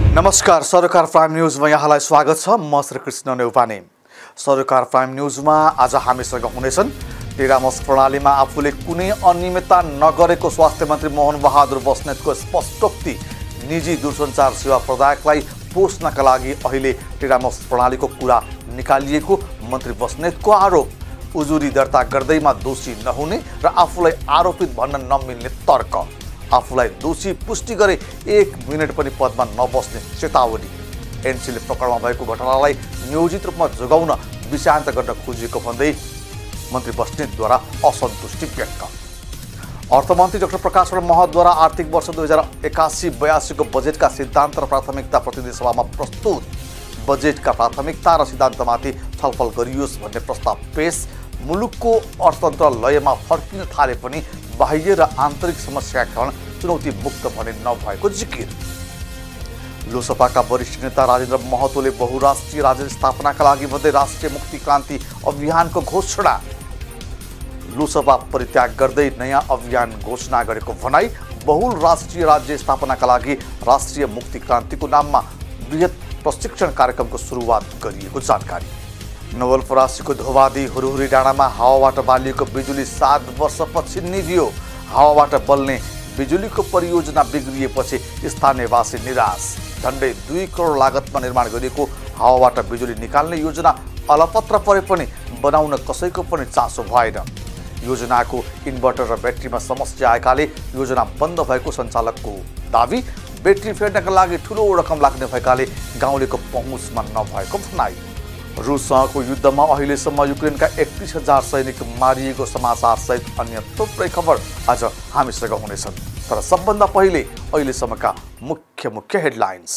नमस्कार, सरकार प्राइम न्यूजमा यहाँलाई स्वागत छ। म श्रीकृष्ण नेउपाने। सरकार प्राइम न्यूजमा आज हामीसँग हुनेछन् टेरामस प्रणालीमा आफूले कुनै अनियमितता नगरेको स्वास्थ्य मन्त्री मोहन बहादुर बस्नेतको स्पष्टोक्ति। निजी दूरसञ्चार सेवा प्रदायकलाई पोस्नका लागि अहिले टेरामस प्रणालीको कुरा निकालिएको मन्त्री बस्नेतको आरोप। उजुरी दर्ता गर्दैमा दोषी नहुने र आफूलाई आरोपित भन्न नमिल्ने तर्क। आफूलाई दोषी पुष्टि गरे 1 मिनेट पनि पदमा नबस्ने चेतावनी। एनसीले पकडमा भएको घटनालाई नियोजित रूपमा जोगाउन विषयान्त गर्न खोजिएको भन्दै मन्त्री बस्नेतद्वारा असन्तुष्टि व्यक्त। अर्थमन्त्री डाक्टर प्रकाश महतद्वारा आर्थिक वर्ष 2081-82 को बजेटका सिद्धान्त र प्राथमिकता प्रतिनिधि सभामा प्रस्तुत। बजेटका प्राथमिकता र सिद्धान्तमाथि छलफल गरियोस् भन्ने प्रस्ताव पेश। मुलुकको अर्थतन्त्र लयमा फर्किन थाले पनि बाह्य र आन्तरिक समस्याका कारण चुनौती मुक्त भने नभएको जिकिर। लोसपाका वरिष्ठ नेता राजेन्द्र महतोले बहुराष्ट्रिय राज्य स्थापनाका लागि भन्दै राष्ट्रिय मुक्ति क्रान्ति अभियानको घोषणा। लोसपा परित्याग गर्दै नयाँ अभियान घोषणा गरेको भनाई। बहुराष्ट्रिय राज्य स्थापनाका लागि राष्ट्रिय मुक्ति क्रान्तिको नाममा बृहत प्रशिक्षण कार्यक्रमको सुरुवात गरिएको जानकारी। नवलपरासीको धोबादी हुरहुरी डाँडामा हावाबाट बालिएको बिजुली 7 वर्षपछि निभियो। हावाबाट बल्ने बिजुलीको परियोजना बिग्रिएपछि स्थानीयवासी निराश। झन्डै 2 करोड लागतमा निर्माण गरिएको हावाबाट बिजुली निकाल्ने योजना अलपत्र परे पनि बनाउन कसैको पनि चासो भएन। योजनाको इन्भर्टर र ब्याट्रीमा समस्या आएकाले योजना बन्द भएको सञ्चालकको दावी। ब्याट्री फेर्नका लागि ठुलो रकम लाग्ने भएकाले गाउँलेको पहुँचमा नभएको भनाई। रुससँगको युद्धमा अहिलेसम्म युक्रेनका 31,000 सैनिक मारिएको समाचारसहित अन्य थुप्रै खबर आज हामीसँग हुनेछन्। तर सबभन्दा पहिले अहिलेसम्मका मुख्य हेडलाइन्स।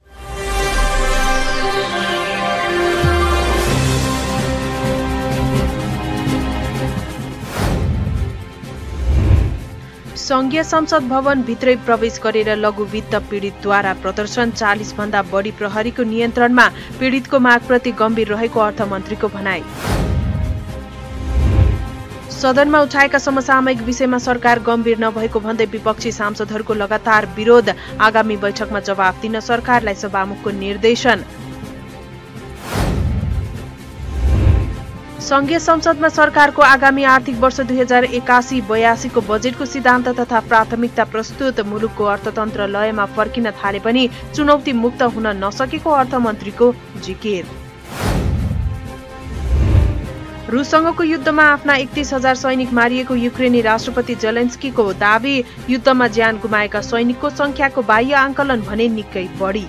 संघीय संसद भवन भित्रै प्रवेश गरेर लघु वित्त पीडितद्वारा प्रदर्शन। 40 भन्दा बढी प्रहरीको नियन्त्रणमा। पीडितको मागप्रति गम्भीर रहेको अर्थमन्त्रीको भनाई। सदनमा उठाएका समसामयिक विषयमा सरकार गम्भीर नभएको भन्दै विपक्षी सांसदहरूको लगातार विरोध। आगामी बैठकमा जवाफ दिन सरकारलाई सभामुखको निर्देशन। संघीय संसदमा सरकारको आगामी आर्थिक वर्ष 2081-82 को बजेटको सिद्धान्त तथा प्राथमिकता प्रस्तुत। मुलुकको अर्थतन्त्र लयमा फर्किन थाले पनि चुनौती मुक्त हुन नसकेको अर्थमन्त्रीको जिकिर। रुससँगको युद्धमा आफ्ना 31,000 सैनिक मारिएको युक्रेनी राष्ट्रपति जेलेन्स्कीको दावी। युद्धमा ज्यान गुमाएका सैनिकको संख्याको बाह्य आंकलन भने निकै बढी।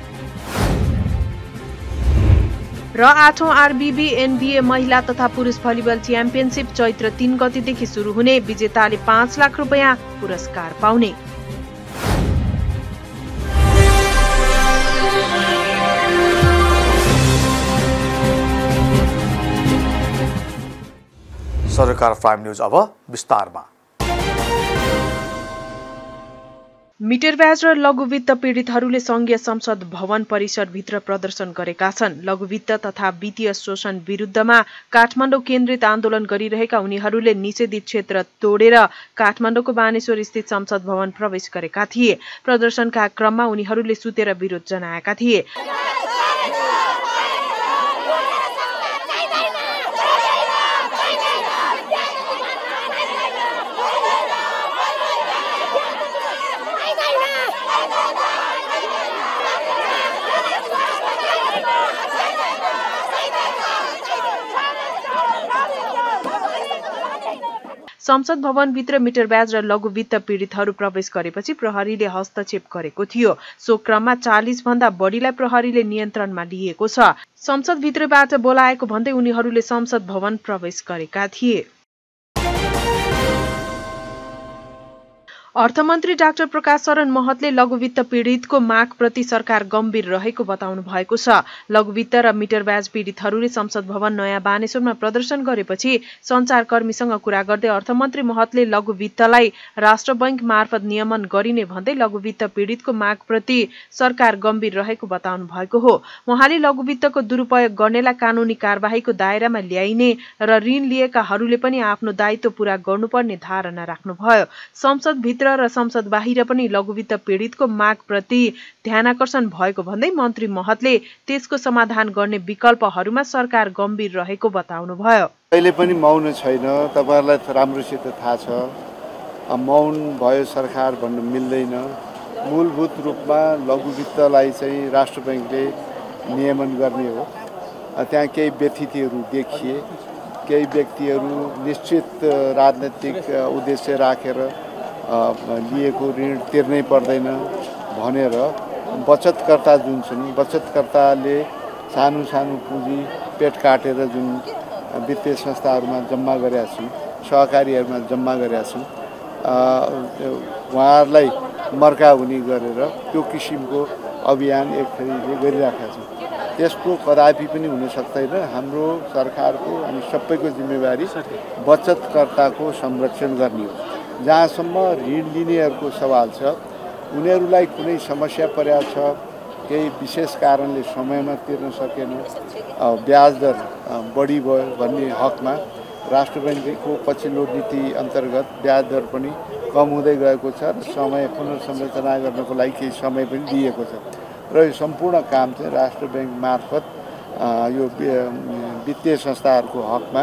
र 8औं आरबीबी एनबीए महिला तथा पुरुष भलिबल च्याम्पियनसिप चैत्र 3 गतेदेखि सुरु हुने। विजेताले 5 लाख रुपैयाँ पुरस्कार पाउने। सरकार प्राइम न्यूज अब विस्तारमा। मिटर ब्याज र लघु वित्त पीडितहरूले संघीय संसद भवन परिसरभित्र प्रदर्शन गरेका छन्। लघु वित्त तथा वित्तीय शोषण विरुद्धमा काठमाडौँ केन्द्रित आन्दोलन गरिरहेका उनीहरूले निषेधित क्षेत्र तोडेर काठमाडौँको बानेश्वर स्थित संसद भवन प्रवेश गरेका थिए। प्रदर्शनका क्रममा उनीहरूले सुतेर विरोध जनाएका थिए। संसद भवनभित्र मिटर ब्याज र लघु वित्त पीडितहरू प्रवेश गरेपछि प्रहरीले हस्तक्षेप गरेको थियो। सो क्रममा 40 भन्दा बढीलाई प्रहरीले नियन्त्रणमा लिएको छ। संसदभित्रबाट बोलाएको भन्दै उनीहरूले संसद भवन प्रवेश गरेका थिए। अर्थमन्त्री डाक्टर प्रकाश शरण महतले लघु वित्त पीडितको मागप्रति सरकार गम्भीर रहेको बताउनु भएको छ। लघु वित्त र मिटर ब्याज पीडितहरूले संसद भवन नयाँ बानेश्वरमा प्रदर्शन गरेपछि सञ्चारकर्मीसँग कुरा गर्दै अर्थमन्त्री महतले लघु वित्तलाई राष्ट्र बैंक मार्फत नियमन गरिने भन्दै लघु वित्त पीडितको मागप्रति सरकार गम्भीर रहेको बताउनु भएको हो। उहाँले लघु वित्तको दुरुपयोग गर्नेलाई कानुनी कारबाहीको दायरामा ल्याइने र ऋण लिएकाहरूले पनि आफ्नो दायित्व पूरा गर्नुपर्ने धारणा राख्नुभयो। संसदभित्र लघुवित्त र संसद बाहिर पनि लघुवित्त पीडितको मागप्रति ध्यानाकर्षण भएको भन्दै मन्त्री महतले त्यसको समाधान गर्ने विकल्पहरूमा सरकार गम्भीर रहेको बताउनुभयो। अहिले पनि मौन छैन, तपाईहरुलाई राम्रोसित थाहा छ। मौन भयो सरकार भन्नु मिल्दैन। मूलभूत रूपमा लघुवित्तलाई चाहिँ राष्ट्र बैंकले नियमन गर्ने हो। त्यहाँ केही व्यतिथिहरू देखिए, केही व्यक्तिहरू निश्चित राजनीतिक उद्देश्य राखेर लिएको ऋण तिर्नै पर्दैन भनेर बचतकर्ता जुन छन्, बचतकर्ताले सानो सानो पुँजी पेट काटेर जुन वित्तीय संस्थाहरूमा जम्मा गरेका छन्, सहकारीहरूमा जम्मा गरेका छन्, उहाँहरूलाई मर्का हुने गरेर त्यो किसिमको अभियान एक थरीले गरिराखेका छन्। त्यसको कदापि पनि हुन सक्दैन। हाम्रो सरकारको अनि सबैको जिम्मेवारी बचतकर्ताको संरक्षण गर्ने हो। जहाँसम्म ऋण लिनेहरूको सवाल छ, उनीहरूलाई कुनै समस्या परेको छ, केही विशेष कारणले समयमा तिर्न सकेन, ब्याज दर बढी भयो भन्ने हकमा राष्ट्र बैंकको पछिल्लो नीति अन्तर्गत ब्याज दर पनि कम हुँदै गएको छ र समय पुनर्संरचना गर्नको लागि केही समय पनि दिएको छ र यो सम्पूर्ण काम चाहिँ राष्ट्र बैंक मार्फत यो वित्तीय संस्थाहरूको हकमा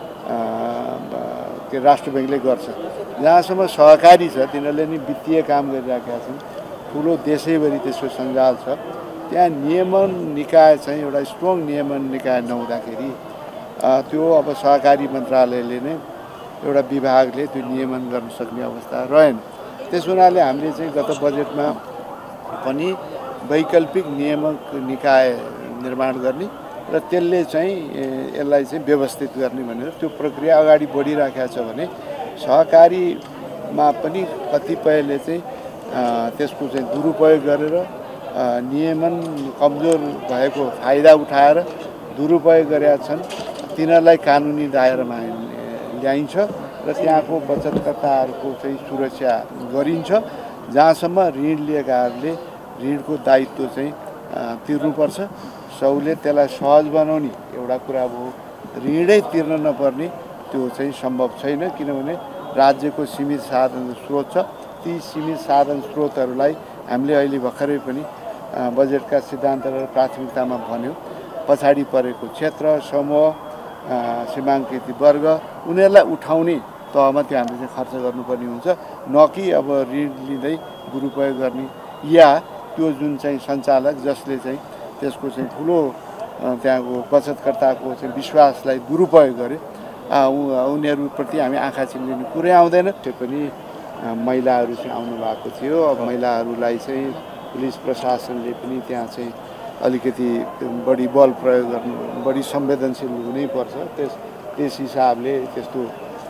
राष्ट्र बैंकले गर्छ। जहाँसम्म सहकारी छ, तिनीहरूले नि वित्तीय काम गरिराखेका छन्, ठुलो देशैभरि त्यसको सञ्जाल छ। त्यहाँ नियमन निकाय चाहिँ एउटा स्ट्रङ नियमन निकाय नहुँदाखेरि त्यो अब सहकारी मन्त्रालयले नै एउटा विभागले त्यो नियमन गर्न सक्ने अवस्था रहेन। त्यस हुनाले हामीले चाहिँ गत बजेटमा पनि वैकल्पिक नियामक निकाय निर्माण गर्ने र त्यसले चाहिँ यसलाई चाहिँ व्यवस्थित गर्ने भनेर त्यो प्रक्रिया अगाडि बढिराखेको छ भने सहकारीमा पनि कतिपयले चाहिँ त्यसको चाहिँ दुरुपयोग गरेर नियमन कमजोर भएको फाइदा उठाएर दुरुपयोग गरेका छन्, तिनीहरूलाई कानुनी दायरामा ल्याइन्छ र त्यहाँको बचतकर्ताहरूको चाहिँ सुरक्षा गरिन्छ। जहाँसम्म ऋण लिएकाहरूले ऋणको दायित्व चाहिँ तिर्नुपर्छ, सहुलियत त्यसलाई सहज बनाउने एउटा कुरा हो। ऋणै तिर्न नपर्ने त्यो चाहिँ सम्भव छैन, किनभने राज्यको सीमित साधन स्रोत छ। ती सीमित साधन स्रोतहरूलाई हामीले अहिले भर्खरै पनि बजेटका सिद्धान्त र प्राथमिकतामा भन्यौँ। पछाडि परेको क्षेत्र, समूह, सीमाङ्कित वर्ग, उनीहरूलाई उठाउने तहमा त्यो हामीले चाहिँ खर्च गर्नुपर्ने हुन्छ, न कि अब ऋण लिँदै दुरुपयोग गर्ने या त्यो जुन चाहिँ सञ्चालक जसले चाहिँ त्यसको चाहिँ ठुलो त्यहाँको बचतकर्ताको चाहिँ विश्वासलाई दुरुपयोग गरे, उनीहरूप्रति हामी आँखा चिम्लिने कुरै आउँदैन। त्यो पनि महिलाहरू चाहिँ आउनु भएको थियो। अब महिलाहरूलाई चाहिँ पुलिस प्रशासनले पनि त्यहाँ चाहिँ अलिकति बढी बल प्रयोग गर्नु, बढी संवेदनशील हुनैपर्छ। त्यस हिसाबले त्यस्तो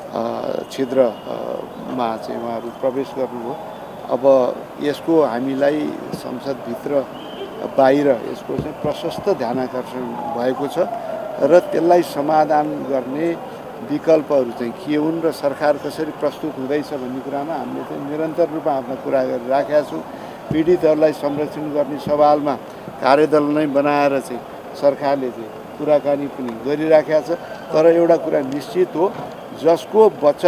छिद्रमा चाहिँ उहाँहरू प्रवेश गर्नुभयो। अब यसको हामीलाई संसदभित्र बाहिर यसको चाहिँ प्रशस्त ध्यानाकर्षण भएको छ र त्यसलाई समाधान गर्ने विकल्पहरू चाहिँ के हुन् र सरकार कसरी प्रस्तुत हुँदैछ भन्ने कुरामा हामीले चाहिँ निरन्तर रूपमा आफ्ना कुरा गरिराखेका छौँ। पीडितहरूलाई संरक्षण गर्ने सवालमा कार्यदल नै बनाएर चाहिँ सरकारले चाहिँ कुराकानी पनि गरिराखेका छ। तर एउटा कुरा निश्चित हो, जसको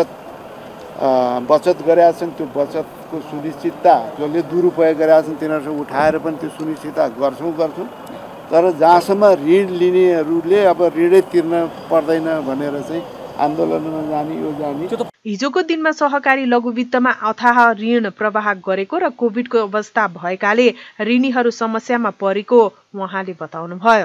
बचत गरेका छन् त्यो बचतको सुनिश्चितता, जसले दुरुपयोग गरेका छन् तिनीहरूसँग उठाएर पनि त्यो सुनिश्चितता गर्छौँ। तर जहाँसम्म ऋण लिनेहरूले अब ऋणै तिर्न पर्दैन भनेर चाहिँ आन्दोलनमा जाने यो जाने। हिजोको दिनमा सहकारी लघुवित्तमा अथाह ऋण प्रवाह गरेको र कोभिडको अवस्था भएकाले ऋणीहरू समस्यामा परेको उहाँले बताउनुभयो।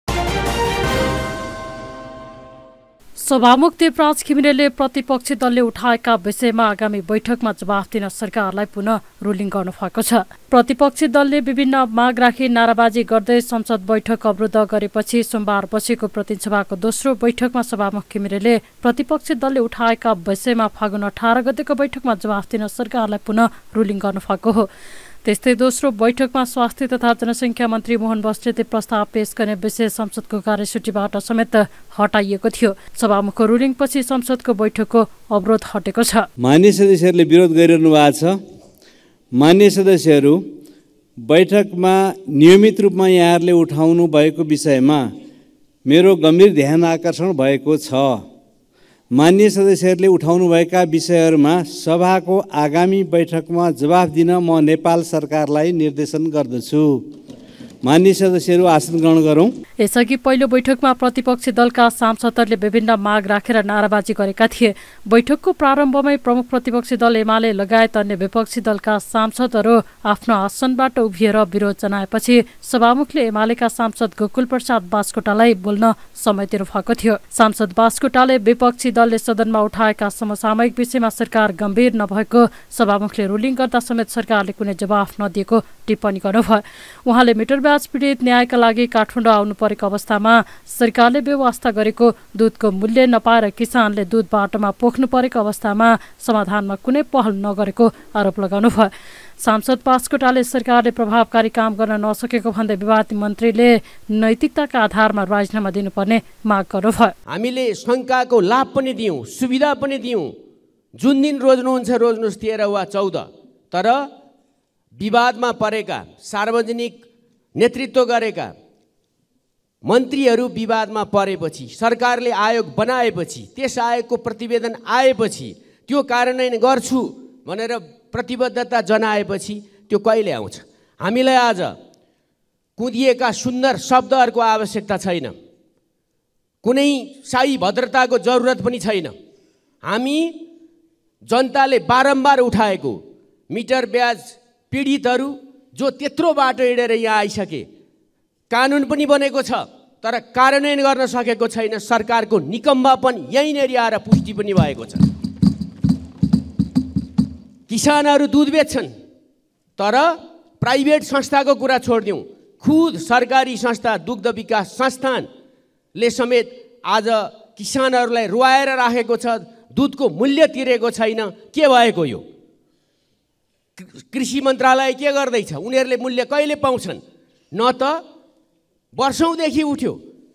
सभामुख देवराज घिमिरेले प्रतिपक्षी दलले उठाएका विषयमा आगामी बैठकमा जवाफ दिन सरकारलाई पुनः रुलिङ गर्नुभएको छ। प्रतिपक्षी दलले विभिन्न माग राखी नाराबाजी गर्दै संसद बैठक अवरुद्ध गरेपछि सोमबार बसेको प्रतिनिधि सभाको दोस्रो बैठकमा सभामुख घिमिरेले प्रतिपक्षी दलले उठाएका विषयमा फागुन 18 गतेको बैठकमा जवाफ दिन सरकारलाई पुनः रुलिङ गर्नुभएको हो। त्यस्तै दोस्रो बैठकमा स्वास्थ्य तथा जनसङ्ख्या मन्त्री मोहन बस्नेतले प्रस्ताव पेश गर्ने विषय संसदको कार्यसूचीबाट समेत हटाइएको थियो। सभामुखको रुलिङपछि संसदको बैठकको अवरोध हटेको छ। मान्य सदस्यहरूले विरोध गरिरहनु भएको छ। मान्य सदस्यहरू, बैठकमा नियमित रूपमा यहाँहरूले उठाउनु भएको विषयमा मेरो गम्भीर ध्यान आकर्षण भएको छ मान्य सदस्यहरूले उठाउनुभएका विषयहरूमा सभाको आगामी बैठकमा जवाफ दिन म नेपाल सरकारलाई निर्देशन गर्दछु। मान्य सदस्यहरू आसन ग्रहण गरौँ। यसअघि पहिलो बैठकमा प्रतिपक्षी दलका सांसदहरूले विभिन्न माग राखेर नाराबाजी गरेका थिए। बैठकको प्रारम्भमै प्रमुख प्रतिपक्षी दल एमाले लगायत अन्य विपक्षी दलका सांसदहरू आफ्नो आसनबाट उभिएर विरोध जनाएपछि सभामुखले एमालेका सांसद गोकुल प्रसाद बास्कोटालाई बोल्न समय दिनु भएको थियो। सांसद बास्कोटाले विपक्षी दलले सदनमा उठाएका समसामयिक विषयमा सरकार गम्भीर नभएको सभामुखले रुलिङ गर्दा समेत सरकारले कुनै जवाफ नदिएको टिप्पणी गर्नुभयो। उहाँले मिटर ब्याज पीडित न्यायका लागि काठमाडौँ आउनु परेको अवस्थामा सरकारले व्यवस्था गरेको दुधको मूल्य नपाएर किसानले दुध बाटोमा पोख्नु परेको अवस्थामा समाधानमा कुनै पहल नगरेको आरोप लगाउनुभयो। सांसद बास्कोटाले सरकारले प्रभावकारी काम गर्न नसकेको भन्दै विवादित मन्त्रीले नैतिकताका आधारमा राजीनामा दिनुपर्ने माग गर्नुभयो। हामीले शङ्काको लाभ पनि दियौँ, सुविधा पनि दियौँ। जुन दिन रोज्नुहुन्छ रोज्नुहोस् 13 वा 14, तर विवादमा परेका सार्वजनिक नेतृत्व गरेका मन्त्रीहरू विवादमा परेपछि सरकारले आयोग बनाएपछि त्यस आयोगको प्रतिवेदन आएपछि त्यो कार्यान्वयन गर्छु भनेर प्रतिबद्धता जनाएपछि त्यो कहिले आउँछ? हामीलाई आज कुदिएका सुन्दर शब्दहरूको आवश्यकता छैन, कुनै शाही भद्रताको जरुरत पनि छैन। हामी जनताले बारम्बार उठाएको मिटर ब्याज पीडितहरू जो त्यत्रो बाटो हिँडेर यहाँ आइसके, कानुन पनि बनेको छ तर कार्यान्वयन गर्न सकेको छैन। सरकारको निकम्बापन यहीँनेरि आएर पुष्टि पनि भएको छ। किसानहरू दुध बेच्छन् तर प्राइभेट संस्थाको कुरा छोडिदिउँ, खुद सरकारी संस्था दुग्ध विकास संस्थानले समेत आज किसानहरूलाई रुवाएर राखेको छ। दुधको मूल्य तिरेको छैन। के भएको यो? कृषि मन्त्रालय के गर्दैछ? उनीहरूले मूल्य कहिले पाउँछन्? न त वर्षौँदेखि उठ्यो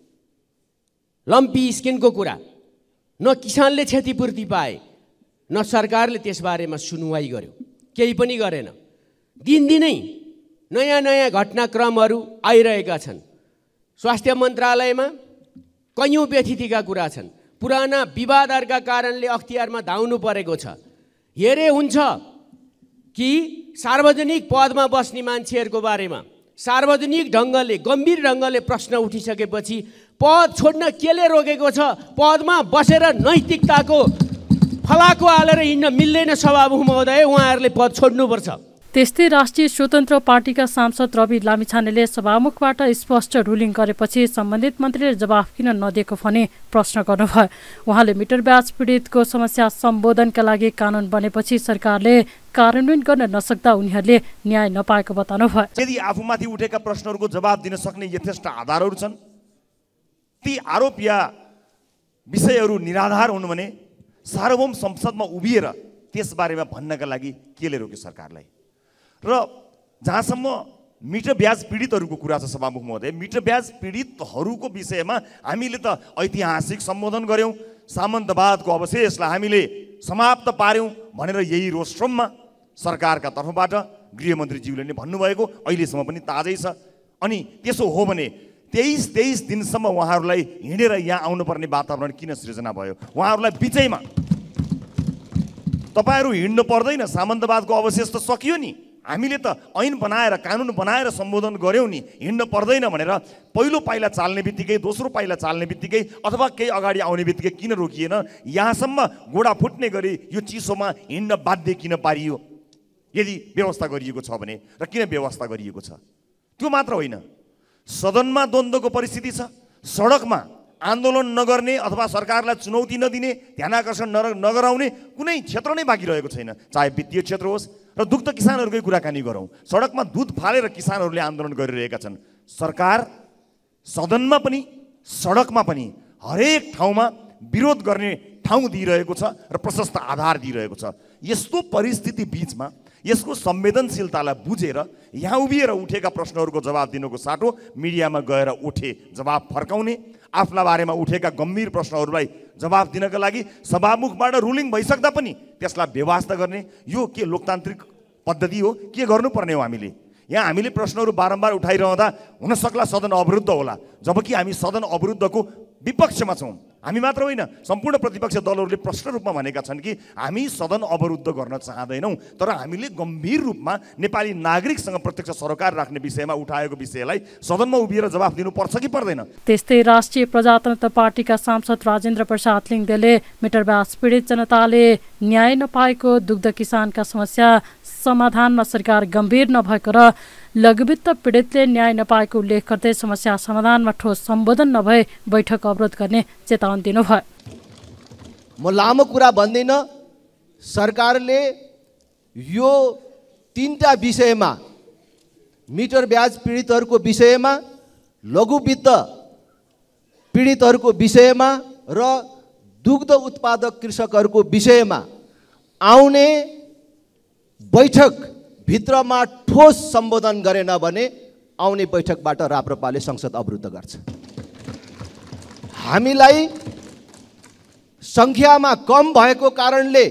लम्पी स्किनको कुरा, न किसानले क्षतिपूर्ति पाए, न सरकारले त्यसबारेमा सुनवाई गर्यो, केही पनि गरेन। दिनदिनै नयाँ नयाँ घटनाक्रमहरू आइरहेका छन्। स्वास्थ्य मन्त्रालयमा कैयौँ व्यथितिका कुरा छन्। पुराना विवादहरूका कारणले अख्तियारमा धाउनु परेको छ। हेरे हुन्छ कि सार्वजनिक पदमा बस्ने मान्छेहरूको बारेमा सार्वजनिक ढङ्गले गम्भीर ढङ्गले प्रश्न उठिसकेपछि पद छोड्न केले रोकेको छ? पदमा बसेर नैतिकताको फलाको हालेर हिँड्न मिल्दैन। सभामुख महोदय, उहाँहरूले पद छोड्नुपर्छ। त्यस्तै राष्ट्रिय स्वतन्त्र पार्टीका सांसद रवि लामिछानेले सभामुखबाट स्पष्ट रुलिङ गरेपछि सम्बन्धित मन्त्रीले जवाफ किन नदिएको भनी प्रश्न गर्नुभयो। उहाँले मिटर ब्याज पीडितको समस्या सम्बोधनका लागि कानुन बनेपछि सरकारले कार्यान्वयन गर्न नसक्दा उनीहरूले न्याय नपाएको बताउनुभयो। यदि आफूमाथि उठेका प्रश्नहरूको जवाब दिन सक्ने यथेष्ट आधारहरू छन्, ती आरोप या विषयहरू निराधार हुनु भने सार्वभौम संसदमा उभिएर त्यसबारेमा भन्नका लागि केले रोक्यो सरकारलाई? र जहाँसम्म मिटर ब्याज पीडितहरूको कुरा छ सभामुख महोदय, मिटर ब्याज पीडितहरूको विषयमा हामीले त ऐतिहासिक सम्बोधन गऱ्यौँ, सामन्तवादको अवशेषलाई हामीले समाप्त पार्यौँ भनेर यही रोस्ट्रममा सरकारका तर्फबाट गृहमन्त्रीज्यूले नै भन्नुभएको अहिलेसम्म पनि ताजै छ। अनि त्यसो हो भने 23 दिनसम्म उहाँहरूलाई हिँडेर यहाँ आउनुपर्ने वातावरण किन सृजना भयो? उहाँहरूलाई बिचैमा तपाईँहरू हिँड्नु पर्दैन, सामन्तवादको अवशेष त सकियो नि, हामीले त ऐन बनाएर कानुन बनाएर सम्बोधन गऱ्यौँ नि, हिँड्नु पर्दैन भनेर पहिलो पाइला चाल्ने बित्तिकै, दोस्रो पाइला चाल्ने बित्तिकै अथवा केही अगाडि आउने बित्तिकै किन रोकिएन? यहाँसम्म गोडा फुट्ने गरी यो चिसोमा हिँड्न बाध्य किन पारियो? यदि व्यवस्था गरिएको छ भने र किन व्यवस्था गरिएको छ? त्यो मात्र होइन, सदनमा द्वन्द्वको परिस्थिति छ, सडकमा आन्दोलन नगर्ने अथवा सरकारलाई चुनौती नदिने, ध्यानाकर्षण नगराउने कुनै क्षेत्र नै बाँकी रहेको छैन। चाहे वित्तीय क्षेत्र होस् र दुग्ध किसानहरूकै कुराकानी गरौँ, सडकमा दुध फालेर किसानहरूले आन्दोलन गरिरहेका छन्। सरकार सदनमा पनि सडकमा पनि हरेक ठाउँमा विरोध गर्ने ठाउँ दिइरहेको छ र प्रशस्त आधार दिइरहेको छ। यस्तो परिस्थिति बिचमा यसको संवेदनशीलतालाई बुझेर यहाँ उभिएर उठेका प्रश्नहरूको जवाब दिनुको साटो मिडियामा गएर उठे जवाब फर्काउने, आफ्ना बारेमा उठेका गम्भीर प्रश्नहरूलाई जवाब दिनका लागि सभामुखबाट रुलिङ भइसक्दा पनि त्यसलाई बेवास्ता गर्ने, यो के लोकतान्त्रिक पद्धति हो? के गर्नुपर्ने हो? हामीले यहाँ हामीले प्रश्नहरू बारम्बार उठाइरहँदा हुन सक्ला सदन अवरुद्ध होला, जबकि हामी सदन अवरुद्धको विपक्षमा छौँ। हामी मात्र होइन, सम्पूर्ण प्रतिपक्ष दलहरूले प्रश्न रूपमा भनेका छन् कि हामी सदन अवरुद्ध गर्न चाहँदैनौँ, तर हामीले गम्भीर रूपमा नेपाली नागरिकसँग प्रत्यक्ष सरोकार राख्ने विषयमा उठाएको विषयलाई सदनमा उभिएर जवाफ दिनुपर्छ कि पर्दैन। त्यस्तै राष्ट्रिय प्रजातन्त्र पार्टीका सांसद राजेन्द्र प्रसाद लिङ्गदेले मिटर ब्याज पीडित जनताले न्याय नपाएको दुग्ध किसानका समस्या समाधानमा सरकार गम्भीर नभएको र लघुवित्त पीडितले न्याय नपाएको उल्लेख गर्दै समस्या समाधानमा ठोस सम्बोधन नभए बैठक अवरोध गर्ने चेतावनी दिनुभयो। म लामो कुरा भन्दिनँ, सरकारले यो 3टा विषयमा, मिटर ब्याज पीडितहरूको विषयमा, लघुवित्त पीडितहरूको विषयमा र दुग्ध उत्पादक कृषकहरूको विषयमा आउने बैठक भित्रमा ठोस सम्बोधन गरेन भने आउने बैठकबाट राप्रपाले संसद अवरुद्ध गर्छ। हामीलाई संख्यामा कम भएको कारणले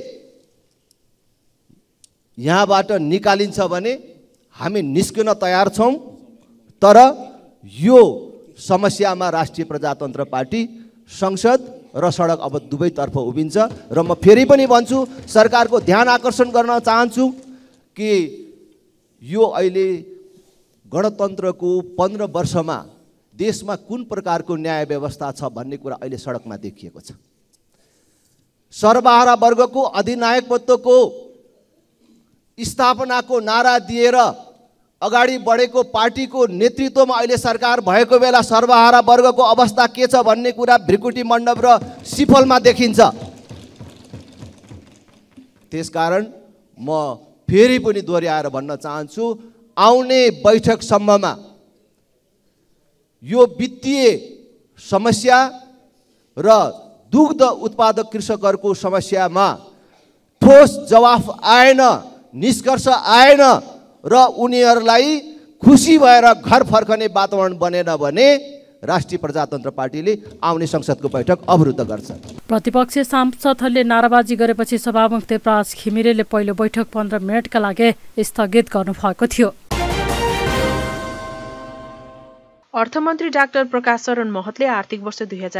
यहाँबाट निकालिन्छ भने हामी निस्किन तयार छौँ, तर यो समस्यामा राष्ट्रिय प्रजातन्त्र पार्टी, संसद र सडक अब दुवैतर्फ उभिन्छ। र म फेरि पनि भन्छु, सरकारको ध्यान आकर्षण गर्न चाहन्छु कि यो अहिले गणतन्त्रको 15 वर्षमा देशमा कुन प्रकारको न्याय व्यवस्था छ भन्ने कुरा अहिले सडकमा देखिएको छ। सर्वहारा वर्गको अधिनायकत्वको स्थापनाको नारा दिएर अगाडि बढेको पार्टीको नेतृत्वमा अहिले सरकार भएको बेला सर्वहारा वर्गको अवस्था के छ भन्ने कुरा भ्रिकुटी मण्डप र सिफलमा देखिन्छ। त्यसकारण म फेरि पनि दोहोऱ्याएर भन्न चाहन्छु, आउने बैठकसम्ममा यो वित्तीय समस्या र दुग्ध उत्पादक कृषकहरूको समस्यामा ठोस जवाफ आएन, निष्कर्ष आएन र उनीहरूलाई खुसी भएर घर फर्कने वातावरण बनेन भने राष्ट्रिय प्रजातन्त्र पार्टीले आउने संसदको बैठक अवरुद्ध गर्छ। प्रतिपक्षीय सांसदहरूले नाराबाजी गरेपछि सभामुख देवराज घिमिरेले पहिलो बैठक 15 मिनटका लागि स्थगित गर्नुभएको थियो। अर्थमन्त्री डाक्टर प्रकाश शरण महतले आर्थिक वर्ष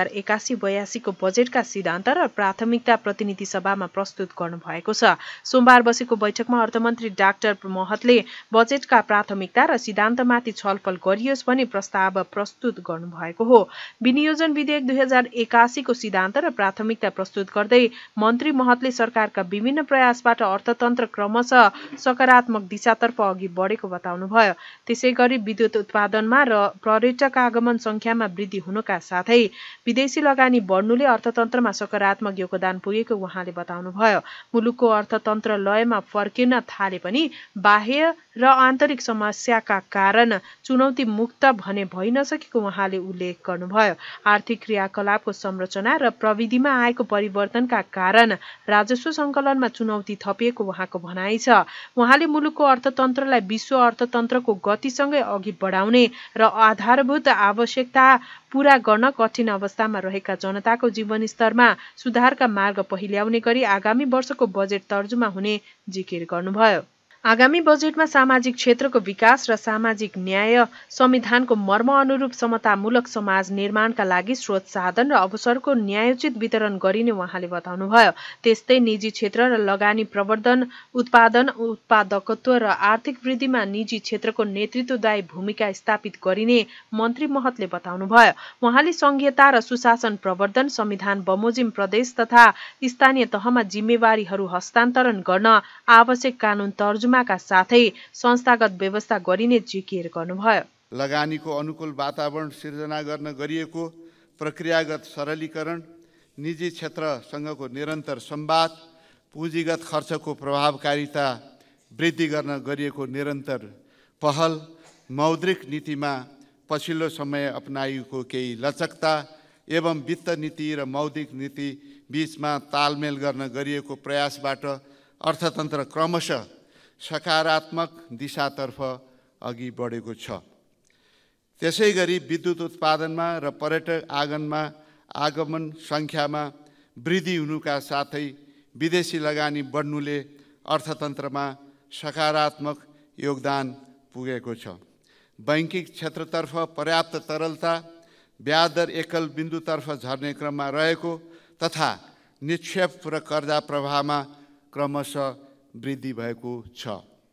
2081-82 को बजेटका सिद्धान्त र प्राथमिकता प्रतिनिधि सभामा प्रस्तुत गर्नुभएको छ। सोमबार बसेको बैठकमा अर्थमन्त्री डाक्टर महतले बजेटका प्राथमिकता र सिद्धान्तमाथि छलफल गरियोस् भनी प्रस्ताव प्रस्तुत गर्नुभएको हो। विनियोजन विधेयक 2081 को सिद्धान्त र प्राथमिकता प्रस्तुत गर्दै मन्त्री महतले सरकारका विभिन्न प्रयासबाट अर्थतन्त्र क्रमशः सकारात्मक दिशातर्फ अघि बढेको बताउनुभयो। त्यसैगरी विद्युत उत्पादनमा र पर्यटक आगमन संख्यामा वृद्धि हुनुका साथै विदेशी लगानी बढ्नुले अर्थतन्त्रमा सकारात्मक योगदान पुगेको उहाँले बताउनुभयो। मुलुकको अर्थतन्त्र लयमा फर्किन थाले पनि बाह्य र आन्तरिक समस्याका कारण चुनौती मुक्त भने भइ नसकेको उहाँले उल्लेख गर्नुभयो। आर्थिक क्रियाकलापको संरचना र प्रविधिमा आएको परिवर्तनका कारण राजस्व सङ्कलनमा चुनौती थपिएको उहाँको भनाइ छ। उहाँले मुलुकको अर्थतन्त्रलाई विश्व अर्थतन्त्रको गतिसँगै अघि बढाउने र आधारभूत आवश्यकता पूरा गर्न कठिन अवस्थामा रहेका जनताको जीवनस्तरमा सुधारका मार्ग पहिल्याउने गरी आगामी वर्षको बजेट तर्जुमा हुने जिकिर गर्नुभयो। आगामी बजेटमा सामाजिक क्षेत्रको विकास र सामाजिक न्याय, संविधानको मर्म अनुरूप समतामूलक समाज निर्माणका लागि स्रोत साधन र अवसरको न्यायोचित वितरण गरिने उहाँले बताउनुभयो। त्यस्तै निजी क्षेत्र र लगानी प्रवर्धन, उत्पादन, उत्पादकत्व र आर्थिक वृद्धिमा निजी क्षेत्रको नेतृत्वदायी भूमिका स्थापित गरिने मन्त्री महतले बताउनुभयो। उहाँले संघीयता र सुशासन प्रवर्धन, संविधान बमोजिम प्रदेश तथा स्थानीय तहमा जिम्मेवारीहरू हस्तान्तरण गर्न आवश्यक कानून तर्जुमा का साथै संस्थागत व्यवस्था गरिने जिकिर गर्नुभयो। लगानीको अनुकूल वातावरण सिर्जना गर्न गरिएको प्रक्रियागत सरलीकरण, निजी क्षेत्रसँगको निरन्तर संवाद, पुँजीगत खर्चको प्रभावकारिता वृद्धि गर्न गरिएको निरन्तर पहल, मौद्रिक नीतिमा पछिल्लो समय अपनाइएको केही लचकता एवं वित्त नीति र मौद्रिक नीति बीचमा तालमेल गर्न गरिएको प्रयासबाट अर्थतन्त्र क्रमशः सकारात्मक दिशातर्फ अघि बढेको छ। त्यसैगरी विद्युत उत्पादनमा र पर्यटक आगमन सङ्ख्यामा वृद्धि हुनुका साथै विदेशी लगानी बढ्नुले अर्थतन्त्रमा सकारात्मक योगदान पुगेको छ। बैंकिङ क्षेत्रतर्फ पर्याप्त तरलता, ब्याज दर एकल बिन्दुतर्फ झर्ने क्रममा रहेको तथा निक्षेप र कर्जा प्रवाहमा क्रमशः वृद्धि भएको छ।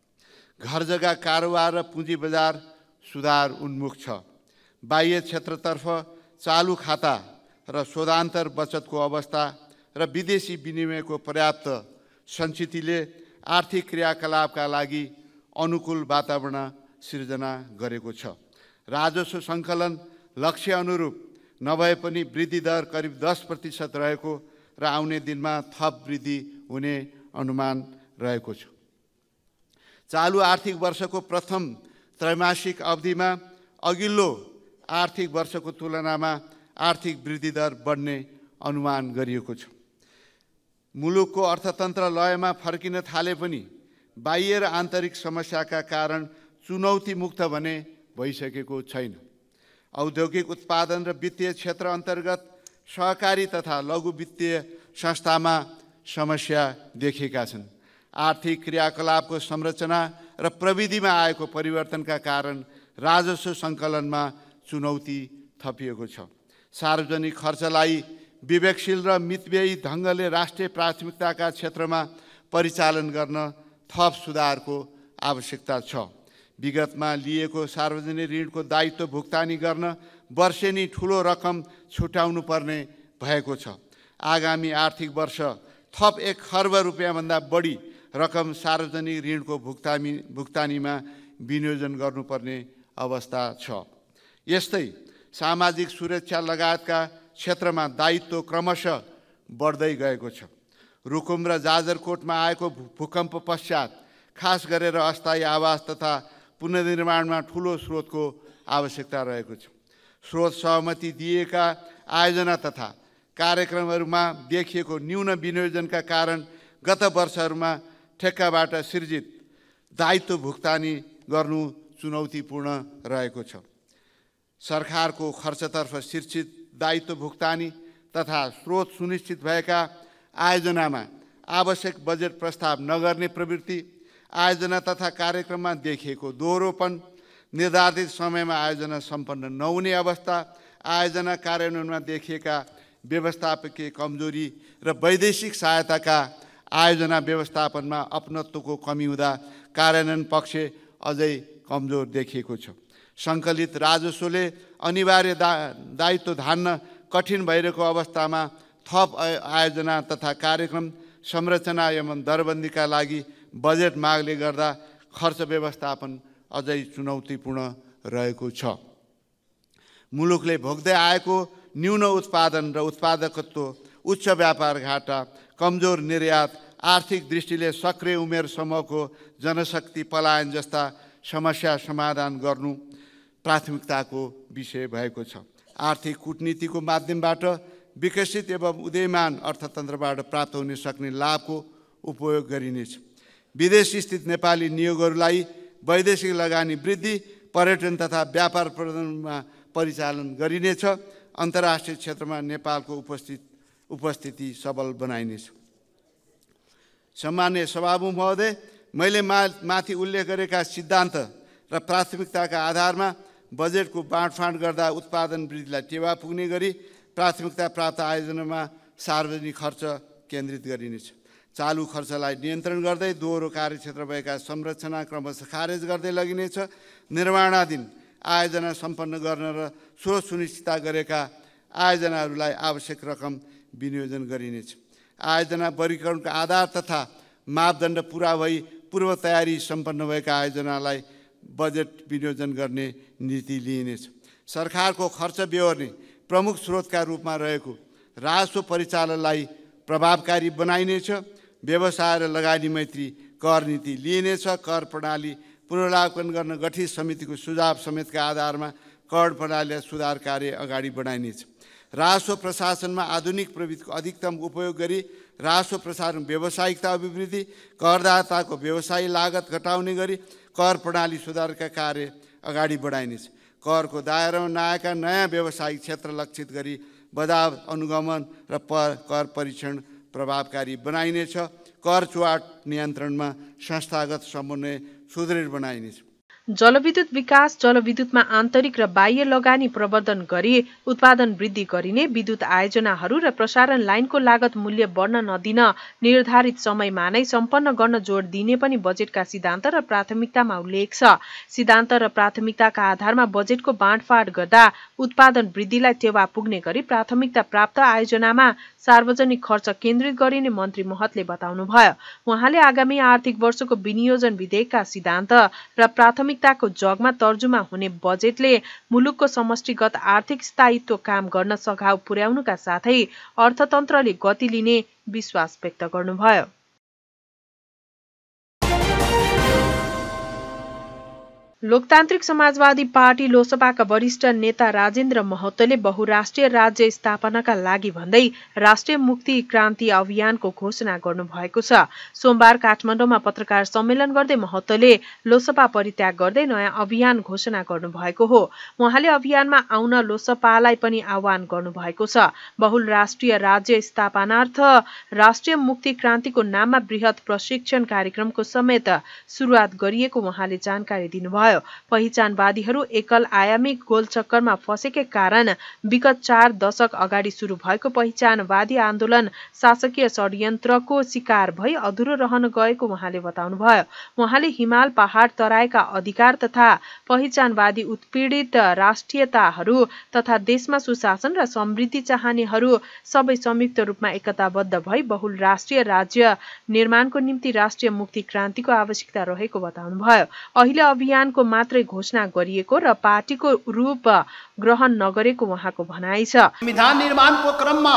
घर जग्गा कारोबार र पुँजी बजार सुधार उन्मुख छ। बाह्य क्षेत्रतर्फ चालु खाता र शोधान्तर बचतको अवस्था र विदेशी विनिमयको पर्याप्त सञ्चितले आर्थिक क्रियाकलापका लागि अनुकूल वातावरण सिर्जना गरेको छ। राजस्व सङ्कलन लक्ष्य अनुरूप नभए पनि वृद्धि दर करिब 10% रहेको र आउने दिनमा थप वृद्धि हुने अनुमान रहेको छ। चालु आर्थिक वर्षको प्रथम त्रैमासिक अवधिमा अघिल्लो आर्थिक वर्षको तुलनामा आर्थिक वृद्धि दर बढ्ने अनुमान गरिएको छ। मुलुकको अर्थतन्त्र लयमा फर्किन थाले पनि बाह्य र आन्तरिक समस्याका कारण चुनौतीमुक्त भने भइसकेको छैन। औद्योगिक उत्पादन र वित्तीय क्षेत्र अन्तर्गत सहकारी तथा लघु वित्तीय संस्थामा समस्या देखिएका छन्। आर्थिक क्रियाकलापको संरचना र प्रविधिमा आएको परिवर्तनका कारण राजस्व सङ्कलनमा चुनौती थपिएको छ। सार्वजनिक खर्चलाई विवेकशील र मितव्ययी ढङ्गले राष्ट्रिय प्राथमिकताका क्षेत्रमा परिचालन गर्न थप सुधारको आवश्यकता छ। विगतमा लिएको सार्वजनिक ऋणको दायित्व भुक्तानी गर्न वर्षेनी ठुलो रकम छुट्याउनु पर्ने भएको छ। आगामी आर्थिक वर्ष थप 1 खर्ब रुपियाँभन्दा बढी रकम सार्वजनिक ऋणको भुक्तानीमा विनियोजन गर्नुपर्ने अवस्था छ। यस्तै सामाजिक सुरक्षा लगायतका क्षेत्रमा दायित्व क्रमशः बढ्दै गएको छ। रुकुम र जाजरकोटमा आएको भूकम्प पश्चात खास गरेर अस्थायी आवास तथा पुनर्निर्माणमा ठुलो स्रोतको आवश्यकता रहेको छ। स्रोत सहमति दिएका आयोजना तथा कार्यक्रमहरूमा देखिएको न्यून विनियोजनका कारण गत वर्षहरूमा ठेक्काबाट सृजित दायित्व भुक्तानी गर्नु चुनौतीपूर्ण रहेको छ। सरकारको खर्चतर्फ सिर्जित दायित्व भुक्तानी तथा स्रोत सुनिश्चित भएका आयोजनामा आवश्यक बजेट प्रस्ताव नगर्ने प्रवृत्ति, आयोजना तथा कार्यक्रममा देखिएको दोहोरोपन, निर्धारित समयमा आयोजना सम्पन्न नहुने अवस्था, आयोजना कार्यान्वयनमा देखिएका व्यवस्थापकीय कमजोरी र वैदेशिक सहायताका आयोजना व्यवस्थापनमा अपनत्वको कमी हुँदा कार्यान्वयन पक्ष अझै कमजोर देखिएको छ। सङ्कलित राजस्वले अनिवार्य दायित्व धान्न कठिन भइरहेको अवस्थामा थप आयोजना तथा कार्यक्रम संरचना एवं दरबन्दीका लागि बजेट मागले गर्दा खर्च व्यवस्थापन अझै चुनौतीपूर्ण रहेको छ। मुलुकले भोग्दै आएको न्यून उत्पादन र उत्पादकत्व, उच्च व्यापार घाटा, कमजोर निर्यात, आर्थिक दृष्टिले सक्रिय उमेर समूहको जनशक्ति पलायन जस्ता समस्या समाधान गर्नु प्राथमिकताको विषय भएको छ। आर्थिक कूटनीतिको माध्यमबाट विकसित एवं उदयमान अर्थतन्त्रबाट प्राप्त हुन सक्ने लाभको उपयोग गरिनेछ। विदेश स्थित नेपाली नियोगहरूलाई वैदेशिक लगानी वृद्धि, पर्यटन तथा व्यापार प्रबन्धनमा परिचालन गरिनेछ। अन्तर्राष्ट्रिय क्षेत्रमा नेपालको उपस्थिति सबल बनाइनेछ। सम्माननीय सभामुख महोदय, मैले माथि उल्लेख गरेका सिद्धान्त र प्राथमिकताका आधारमा बजेटको बाँडफाँड गर्दा उत्पादन वृद्धिलाई टेवा पुग्ने गरी प्राथमिकता प्राप्त आयोजनामा सार्वजनिक खर्च केन्द्रित गरिनेछ। चालु खर्चलाई नियन्त्रण गर्दै दोहोरो कार्यक्षेत्र भएका संरचना क्रमशः खारेज गर्दै लगिनेछ। निर्माणाधीन आयोजना सम्पन्न गर्न र स्रोत सुनिश्चित गरेका आयोजनाहरूलाई आवश्यक रकम विनियोजन गरिनेछ। आयोजना वर्गीकरणको आधार तथा मापदण्ड पुरा भई पूर्व तयारी सम्पन्न भएका आयोजनालाई बजेट विनियोजन गर्ने नीति लिइनेछ। सरकारको खर्च बेहोर्ने प्रमुख स्रोतका रूपमा रहेको राजस्व परिचालनलाई प्रभावकारी बनाइनेछ। व्यवसाय र लगानी मैत्री कर नीति लिइनेछ। कर प्रणाली पुनरावलोकन गर्न गठित समितिको सुझाव समेतका आधारमा कर प्रणालीलाई सुधार कार्य अगाडि बढाइनेछ। राजस्व प्रशासनमा आधुनिक प्रविधिको अधिकतम उपयोग गरी राजस्व प्रशासन व्यावसायिकता अभिवृद्धि, करदाताको व्यवसायी लागत घटाउने गरी कर प्रणाली सुधारका कार्य अगाडि बढाइनेछ। करको दायरामा नआएका नयाँ व्यावसायिक क्षेत्र लक्षित गरी बजार अनुगमन र कर परीक्षण प्रभावकारी बनाइनेछ। कर चुहाट नियन्त्रणमा संस्थागत समन्वय सुदृढ बनाइनेछ। जलविद्युत विकास जलविद्युतमा आन्तरिक र बाह्य लगानी प्रवर्धन गरी उत्पादन वृद्धि गरिने, विद्युत आयोजनाहरू र प्रसारण लाइनको लागत मूल्य बढ्न नदिन निर्धारित समयमा नै सम्पन्न गर्न जोड दिने पनि बजेटका सिद्धान्त र प्राथमिकतामा उल्लेख छ। सिद्धान्त र प्राथमिकताका आधारमा बजेटको बाँडफाँड गर्दा उत्पादन वृद्धिलाई टेवा पुग्ने गरी प्राथमिकता प्राप्त आयोजनामा सार्वजनिक खर्च केन्द्रित गरिने मन्त्री महतले बताउनुभयो। उहाँले आगामी आर्थिक वर्षको विनियोजन विधेयकका सिद्धान्त र प्राथमिकताको जगमा तर्जुमा हुने बजेटले मुलुकको समष्टिगत आर्थिक स्थायित्व काम गर्न सघाउ पुर्याउनुका साथै अर्थतन्त्रले गति लिने विश्वास व्यक्त गर्नुभयो। लोकतान्त्रिक समाजवादी पार्टी लोसपाका वरिष्ठ नेता राजेन्द्र महतोले बहुराष्ट्रिय राज्य स्थापनाका लागि भन्दै राष्ट्रिय मुक्ति क्रान्ति अभियानको घोषणा गर्नुभएको छ। सोमबार काठमाडौँमा पत्रकार सम्मेलन गर्दै महतोले लोसपा परित्याग गर्दै नयाँ अभियान घोषणा गर्नुभएको हो। उहाँले अभियानमा आउन लोसपालाई पनि आह्वान गर्नुभएको छ। बहुराष्ट्रिय राज्य स्थापनार्थ राष्ट्रिय मुक्ति क्रान्तिको नाममा बृहत प्रशिक्षण कार्यक्रमको समेत सुरुवात गरिएको उहाँले जानकारी दिनुभयो। पहिचानवादीहरू एकल आयामिक गोलचक्करमा फसेकै कारण विगत 4 दशक अगाडि सुरु भएको पहिचानवादी आन्दोलन शासकीय षड्यन्त्रको शिकार भई अधुरो रहन गएको उहाँले बताउनुभयो। उहाँले हिमाल पहाड तराईका अधिकार तथा पहिचानवादी उत्पीडित राष्ट्रियताहरू तथा देशमा सुशासन र समृद्धि चाहनेहरू सबै संयुक्त रूपमा एकताबद्ध भई बहुराष्ट्रिय राज्य निर्माणको निम्ति राष्ट्रिय मुक्ति क्रान्तिको आवश्यकता रहेको बताउनुभयो। अहिले अभियानको मात्रै घोषणा गरिएको र पार्टीको रूप ग्रहण नगरेको उहाँको भनाइ छ। संविधान निर्माणको क्रममा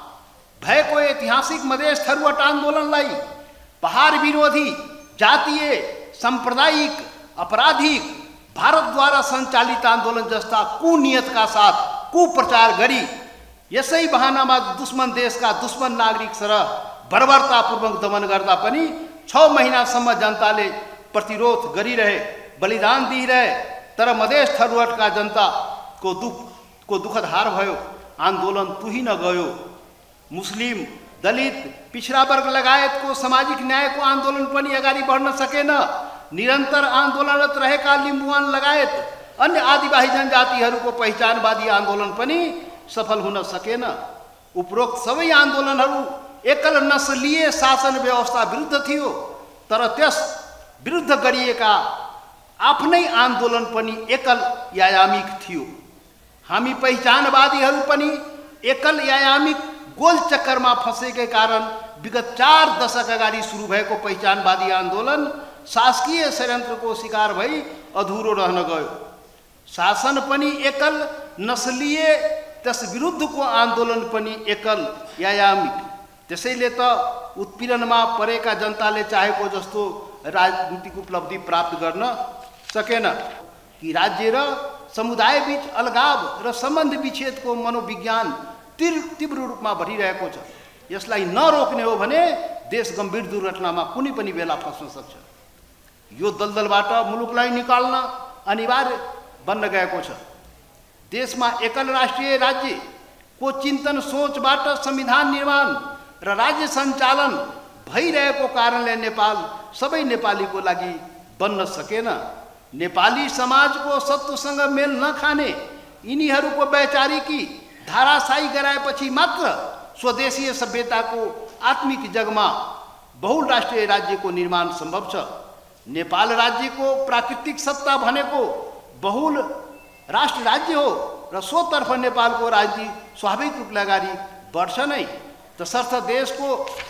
भएको ऐतिहासिक मधेस थरुवट आन्दोलनलाई पहाड विरोधी जातीय सांप्रदायिक आपराधिक भारतद्वारा सञ्चालित आन्दोलन जस्ता कुनियतका साथ कुप्रचार गरी यसै बहानामा दुश्मन देशका दुश्मन नागरिक सरह बर्बरतापूर्वक दमन गर्दा पनि 6 महिनासम्म जनताले प्रतिरोध गरिरहे, बलिदान दिइरहे, तर मधेस थरुवटका जनताको दुःखद हार भयो। आन्दोलन तुहिन गयो। मुस्लिम, दलित, पिछड़ा वर्ग लगायतको सामाजिक न्यायको आन्दोलन पनि अगाडि बढ्न सकेन। निरन्तर आन्दोलनरत रहेका लिम्बुवान लगायत अन्य आदिवासी जनजातिहरूको पहिचानवादी आन्दोलन पनि सफल हुन सकेन। उपरोक्त सबै आन्दोलनहरू एकल नस्लीय शासन व्यवस्था विरुद्ध थियो, तर त्यस विरुद्ध गरिएका आफ्नै आन्दोलन पनि एकल यायामिक थियो। हामी पहिचानवादीहरू पनि एकल यायामिक गोल चक्करमा फसेकै कारण विगत 4 दशक अगाडि सुरु भएको पहिचानवादी आन्दोलन शासकीय षड्यन्त्रको शिकार भई अधुरो रहन गयो। शासन पनि एकल नस्लीय, त्यस विरुद्धको आन्दोलन पनि एकल यायामिक। त्यसैले त उत्पीडनमा परेका जनताले चाहेको जस्तो राजनीतिक उपलब्धि प्राप्त गर्न सकेन कि राज्य र समुदाय बीच अलगाव र सम्बन्ध विच्छेदको मनोविज्ञान तीव्र रूपमा बढिरहेको छ। यसलाई नरोक्ने हो भने देश गम्भीर दुर्घटनामा कुनै पनि बेला फस्न सक्छ। यो दलदलबाट मुलुकलाई निकाल्न अनिवार्य बन्न गएको छ। देशमा एकल राष्ट्रिय राज्यको चिन्तन सोचबाट संविधान निर्माण र राज्य सञ्चालन भइरहेको कारणले नेपाल सबै नेपालीको लागि बन्न सकेन। नेपाली समाजको सत्वसँग मेल नखाने यिनीहरूको वैचारिकी धाराशायी गराएपछि मात्र स्वदेशीय सभ्यताको आत्मिक जगमा बहुराष्ट्रिय राज्यको निर्माण सम्भव छ। नेपाल राज्यको प्राकृतिक सत्ता भनेको बहुल राष्ट्र राज्य हो र सोतर्फ नेपालको राजनीति स्वाभाविक रूपले अगाडि बढ्छ नै। तसर्थ देशको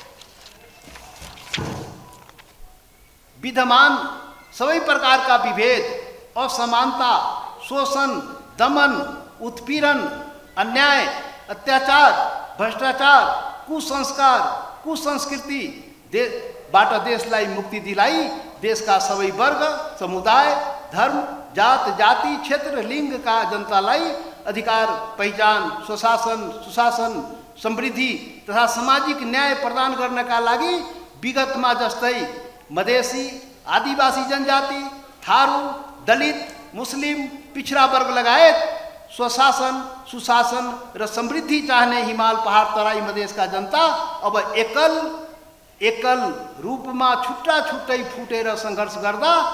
विद्यमान सबै प्रकारका विभेद, असमानता, शोषण, दमन, उत्पीडन, अन्याय, अत्याचार, भ्रष्टाचार, कुसंस्कार, कुसंस्कृति बाट देशलाई मुक्ति दिलाई देशका सबै वर्ग, समुदाय, धर्म, जात, जाति, क्षेत्र, लिङ्गका जनतालाई अधिकार, पहिचान, स्वशासन, सुशासन, समृद्धि तथा सामाजिक न्याय प्रदान गर्नका लागि विगतमा जस्तै मधेसी, आदिवासी जनजाति, थारू, दलित, मुस्लिम, पिछड़ा वर्ग लगायत स्वशासन, सुशासन र समृद्धि चाहने हिमाल पहाड तराई मधेसका जनता अब एकल रूपमा छुट्टा छुट्टै फुटेर सङ्घर्ष गर्दा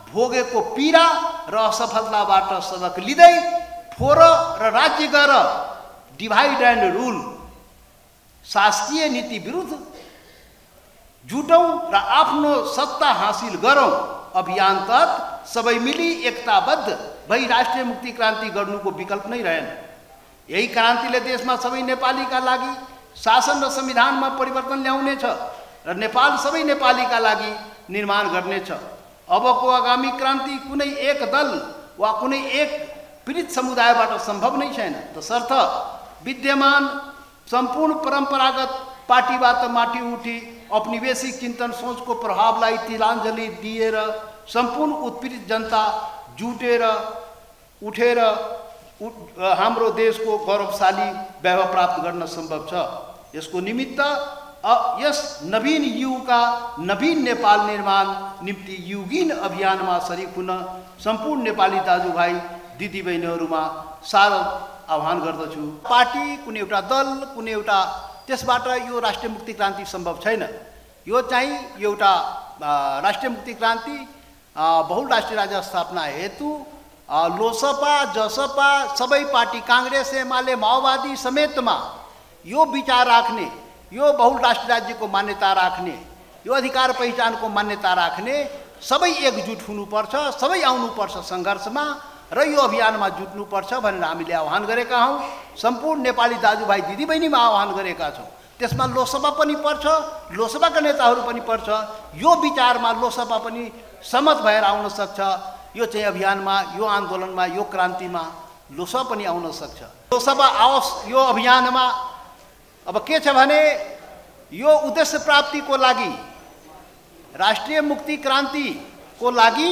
भोगेको पीडा र असफलताबाट सबक लिँदै फोर र राज्य गर डिभाइड एन्ड रुल शासकीय नीति विरुद्ध जुटौँ र आफ्नो सत्ता हासिल गरौँ अभियान तहत सबै मिली एकताबद्ध भई राष्ट्रिय मुक्ति क्रान्ति गर्नुको विकल्प नै रहेन। यही क्रान्तिले देशमा सबै नेपालीका लागि शासन र संविधानमा परिवर्तन ल्याउनेछ र नेपाल सबै नेपालीका लागि निर्माण गर्नेछ। अबको आगामी क्रान्ति कुनै एक दल वा कुनै एक पीडित समुदायबाट सम्भव नै छैन, तसर्थ विद्यमान सम्पूर्ण परम्परागत पार्टीबाट माथि उठी औपनिवेशिक चिन्तन सोचको प्रभावलाई तिलाञ्जली दिएर सम्पूर्ण उत्पीडित जनता जुटेर उठेर हाम्रो देशको गौरवशाली वैभव प्राप्त गर्न सम्भव छ। यसको निमित्त यस नवीन युगका नवीन नेपाल निर्माण निम्ति युगीन अभियानमा सरिक हुन सम्पूर्ण नेपाली दाजुभाइ दिदीबहिनीहरूमा सादर आह्वान गर्दछु। पार्टी कुनै एउटा दल कुनै एउटा त्यसबाट यो राष्ट्रिय मुक्ति क्रान्ति सम्भव छैन। यो चाहिँ एउटा राष्ट्रिय मुक्ति क्रान्ति बहुराष्ट्रिय राज्य स्थापना हेतु लोसपा जसपा सबै पार्टी काङ्ग्रेस एमाले माओवादी समेतमा यो विचार राख्ने, यो बहुराष्ट्रिय राज्यको मान्यता राख्ने, यो अधिकार पहिचानको मान्यता राख्ने सबै एकजुट हुनुपर्छ, सबै आउनुपर्छ सङ्घर्षमा र यो अभियानमा जुट्नुपर्छ भनेर हामीले आह्वान गरेका हौँ। सम्पूर्ण नेपाली दाजुभाइ दिदीबहिनीमा आह्वान गरेका छौँ। त्यसमा लोकसभा पनि पर्छ, लोकसभाका नेताहरू पनि पर्छ। यो विचारमा लोकसभा पनि सहमत भएर आउन सक्छ। यो चाहिँ अभियानमा, यो आन्दोलनमा, यो क्रान्तिमा लोकसभा पनि आउन सक्छ। लोकसभा आओस् यो अभियानमा। अब के छ भने यो उद्देश्य प्राप्तिको लागि, राष्ट्रिय मुक्ति क्रान्तिको लागि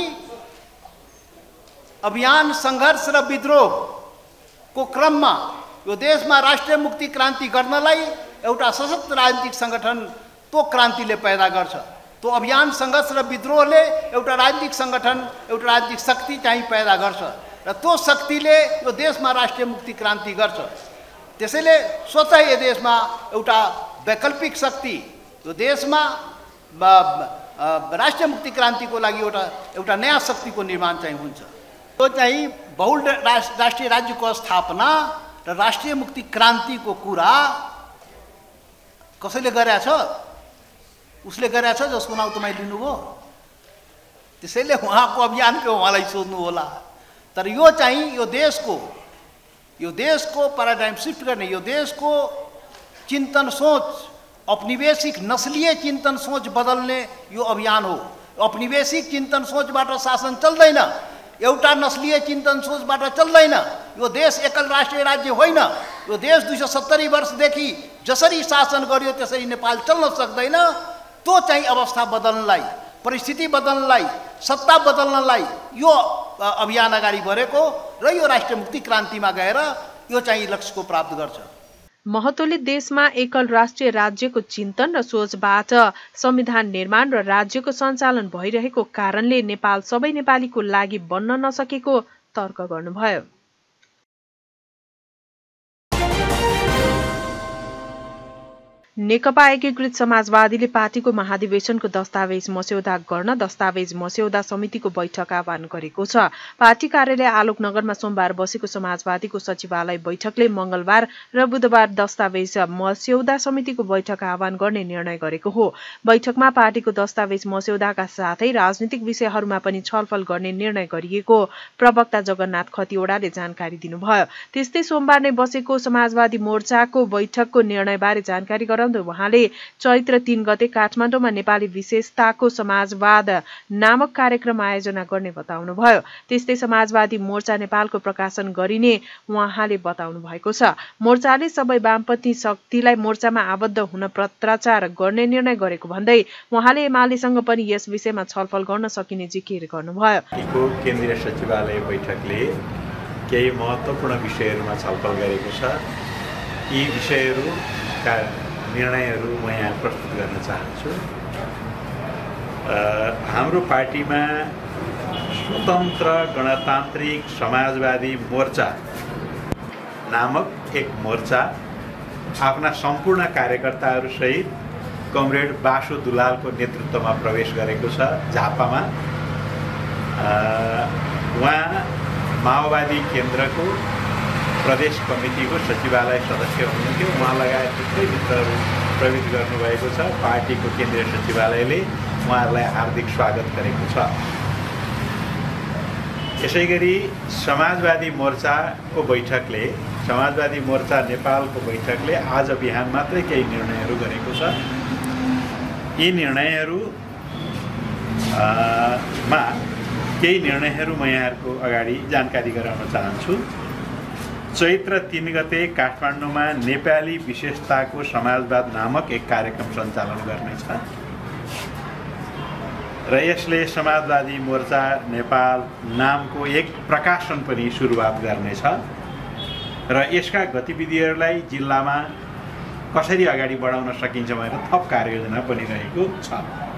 अभियान सङ्घर्ष र विद्रोहको क्रममा यो देशमा राष्ट्रिय मुक्ति क्रान्ति गर्नलाई एउटा सशक्त राजनीतिक सङ्गठन त्यो क्रान्तिले पैदा गर्छ। त्यो अभियान सङ्घर्ष र विद्रोहले एउटा राजनीतिक सङ्गठन, एउटा राजनीतिक शक्ति चाहिँ पैदा गर्छ र त्यो शक्तिले यो देशमा राष्ट्रिय मुक्ति क्रान्ति गर्छ। त्यसैले स्वतः यो देशमा एउटा वैकल्पिक शक्ति, यो देशमा राष्ट्रिय मुक्ति क्रान्तिको लागि एउटा नयाँ शक्तिको निर्माण चाहिँ हुन्छ। त्यो चाहिँ बहुल राष्ट्रिय राज्यको स्थापना र राष्ट्रिय मुक्ति क्रान्तिको कुरा कसैले गरेछ? उसले गरेछ जसको नाउँ तपाईँ लिनुभयो। त्यसैले उहाँको अभियानको उहाँलाई सोध्नु होला। तर यो चाहिँ यो देशको प्याराडाइम सिफ्ट गर्ने, यो देशको चिन्तन सोच, औपनिवेशिक नस्लीय चिन्तन सोच बदल्ने यो अभियान हो। औपनिवेशिक चिन्तन सोचबाट शासन चल्दैन, एउटा नस्लीय चिन्तन सोचबाट चल्दैन। यो देश एकल राष्ट्रिय राज्य होइन। यो देश 270 वर्षदेखि जसरी शासन गर्यो त्यसरी नेपाल चल्न सक्दैन। त्यो चाहिँ अवस्था बदल्नलाई, परिस्थिति बदल्नलाई, सत्ता बदल्नलाई यो अभियान अगाडि बढेको र यो राष्ट्रिय मुक्ति क्रान्तिमा गएर यो चाहिँ लक्ष्यको प्राप्त गर्छ। महतोले देशमा एकल राष्ट्रिय राज्यको चिन्तन र सोचबाट संविधान निर्माण र राज्यको सञ्चालन भइरहेको कारणले नेपाल सबै नेपालीको लागि बन्न नसकेको तर्क गर्नुभयो। नेकपा एकीकृत समाजवादीले पार्टीको महाधिवेशनको दस्तावेज मस्यौदा गर्न दस्तावेज मस्यौदा समितिको बैठक आह्वान गरेको छ। पार्टी कार्यालय आलोकनगरमा सोमबार बसेको समाजवादीको सचिवालय बैठकले मंगलबार र बुधबार दस्तावेज मस्यौदा समितिको बैठक आह्वान गर्ने निर्णय गरेको हो। बैठकमा पार्टीको दस्तावेज मस्यौदाका साथै राजनीतिक विषयहरूमा पनि छलफल गर्ने निर्णय गरिएको प्रवक्ता जगन्नाथ खतिवडाले जानकारी दिनुभयो। त्यस्तै सोमबार नै बसेको समाजवादी मोर्चाको बैठकको निर्णयबारे जानकारी गराउँदै उहाँले चैत्र 3 गते काठमाडौँमा नेपाली विशेषताको समाजवाद नामक कार्यक्रम आयोजना गर्ने बताउनुभयो। त्यस्तै समाजवादी मोर्चा नेपालको प्रकाशन गरिने उहाँले बताउनु भएको छ। मोर्चाले सबै वामपन्थी शक्तिलाई मोर्चामा आबद्ध हुन पत्राचार गर्ने निर्णय गरेको भन्दै उहाँले एमालेसँग पनि यस विषयमा छलफल गर्न सकिने जिकिर गर्नुभयो। केन्द्रीय सचिवालय बैठकले केही महत्त्वपूर्ण विषयहरूमा छलफल गरेको छ। यी विषयहरूका निर्णयहरू म यहाँ प्रस्तुत गर्न चाहन्छु। हाम्रो पार्टीमा स्वतन्त्र गणतान्त्रिक समाजवादी मोर्चा नामक एक मोर्चा आफ्ना सम्पूर्ण कार्यकर्ताहरूसहित कमरेड बासु दुलालको नेतृत्वमा प्रवेश गरेको छ झापामा। उहाँ माओवादी केन्द्रको प्रदेश कमिटीको सचिवालय सदस्य हुनुहुन्थ्यो। उहाँ लगायत थुप्रै मित्रहरू प्रवेश गर्नुभएको छ। पार्टीको केन्द्रीय सचिवालयले उहाँहरूलाई हार्दिक स्वागत गरेको छ। यसै गरी समाजवादी मोर्चाको बैठकले, समाजवादी मोर्चा नेपालको बैठकले आज बिहान मात्रै केही निर्णयहरू गरेको छ। यी निर्णयहरूमा केही निर्णयहरू म यहाँहरूको अगाडि जानकारी गराउन चाहन्छु। चैत्र 3 गते काठमाडौँमा नेपाली विशेषताको समाजवाद नामक एक कार्यक्रम सञ्चालन गर्नेछ र यसले समाजवादी मोर्चा नेपाल नामको एक प्रकाशन पनि सुरुवात गर्नेछ र यसका गतिविधिहरूलाई जिल्लामा कसरी अगाडि बढाउन सकिन्छ भनेर थप कार्ययोजना बनिरहेको छ।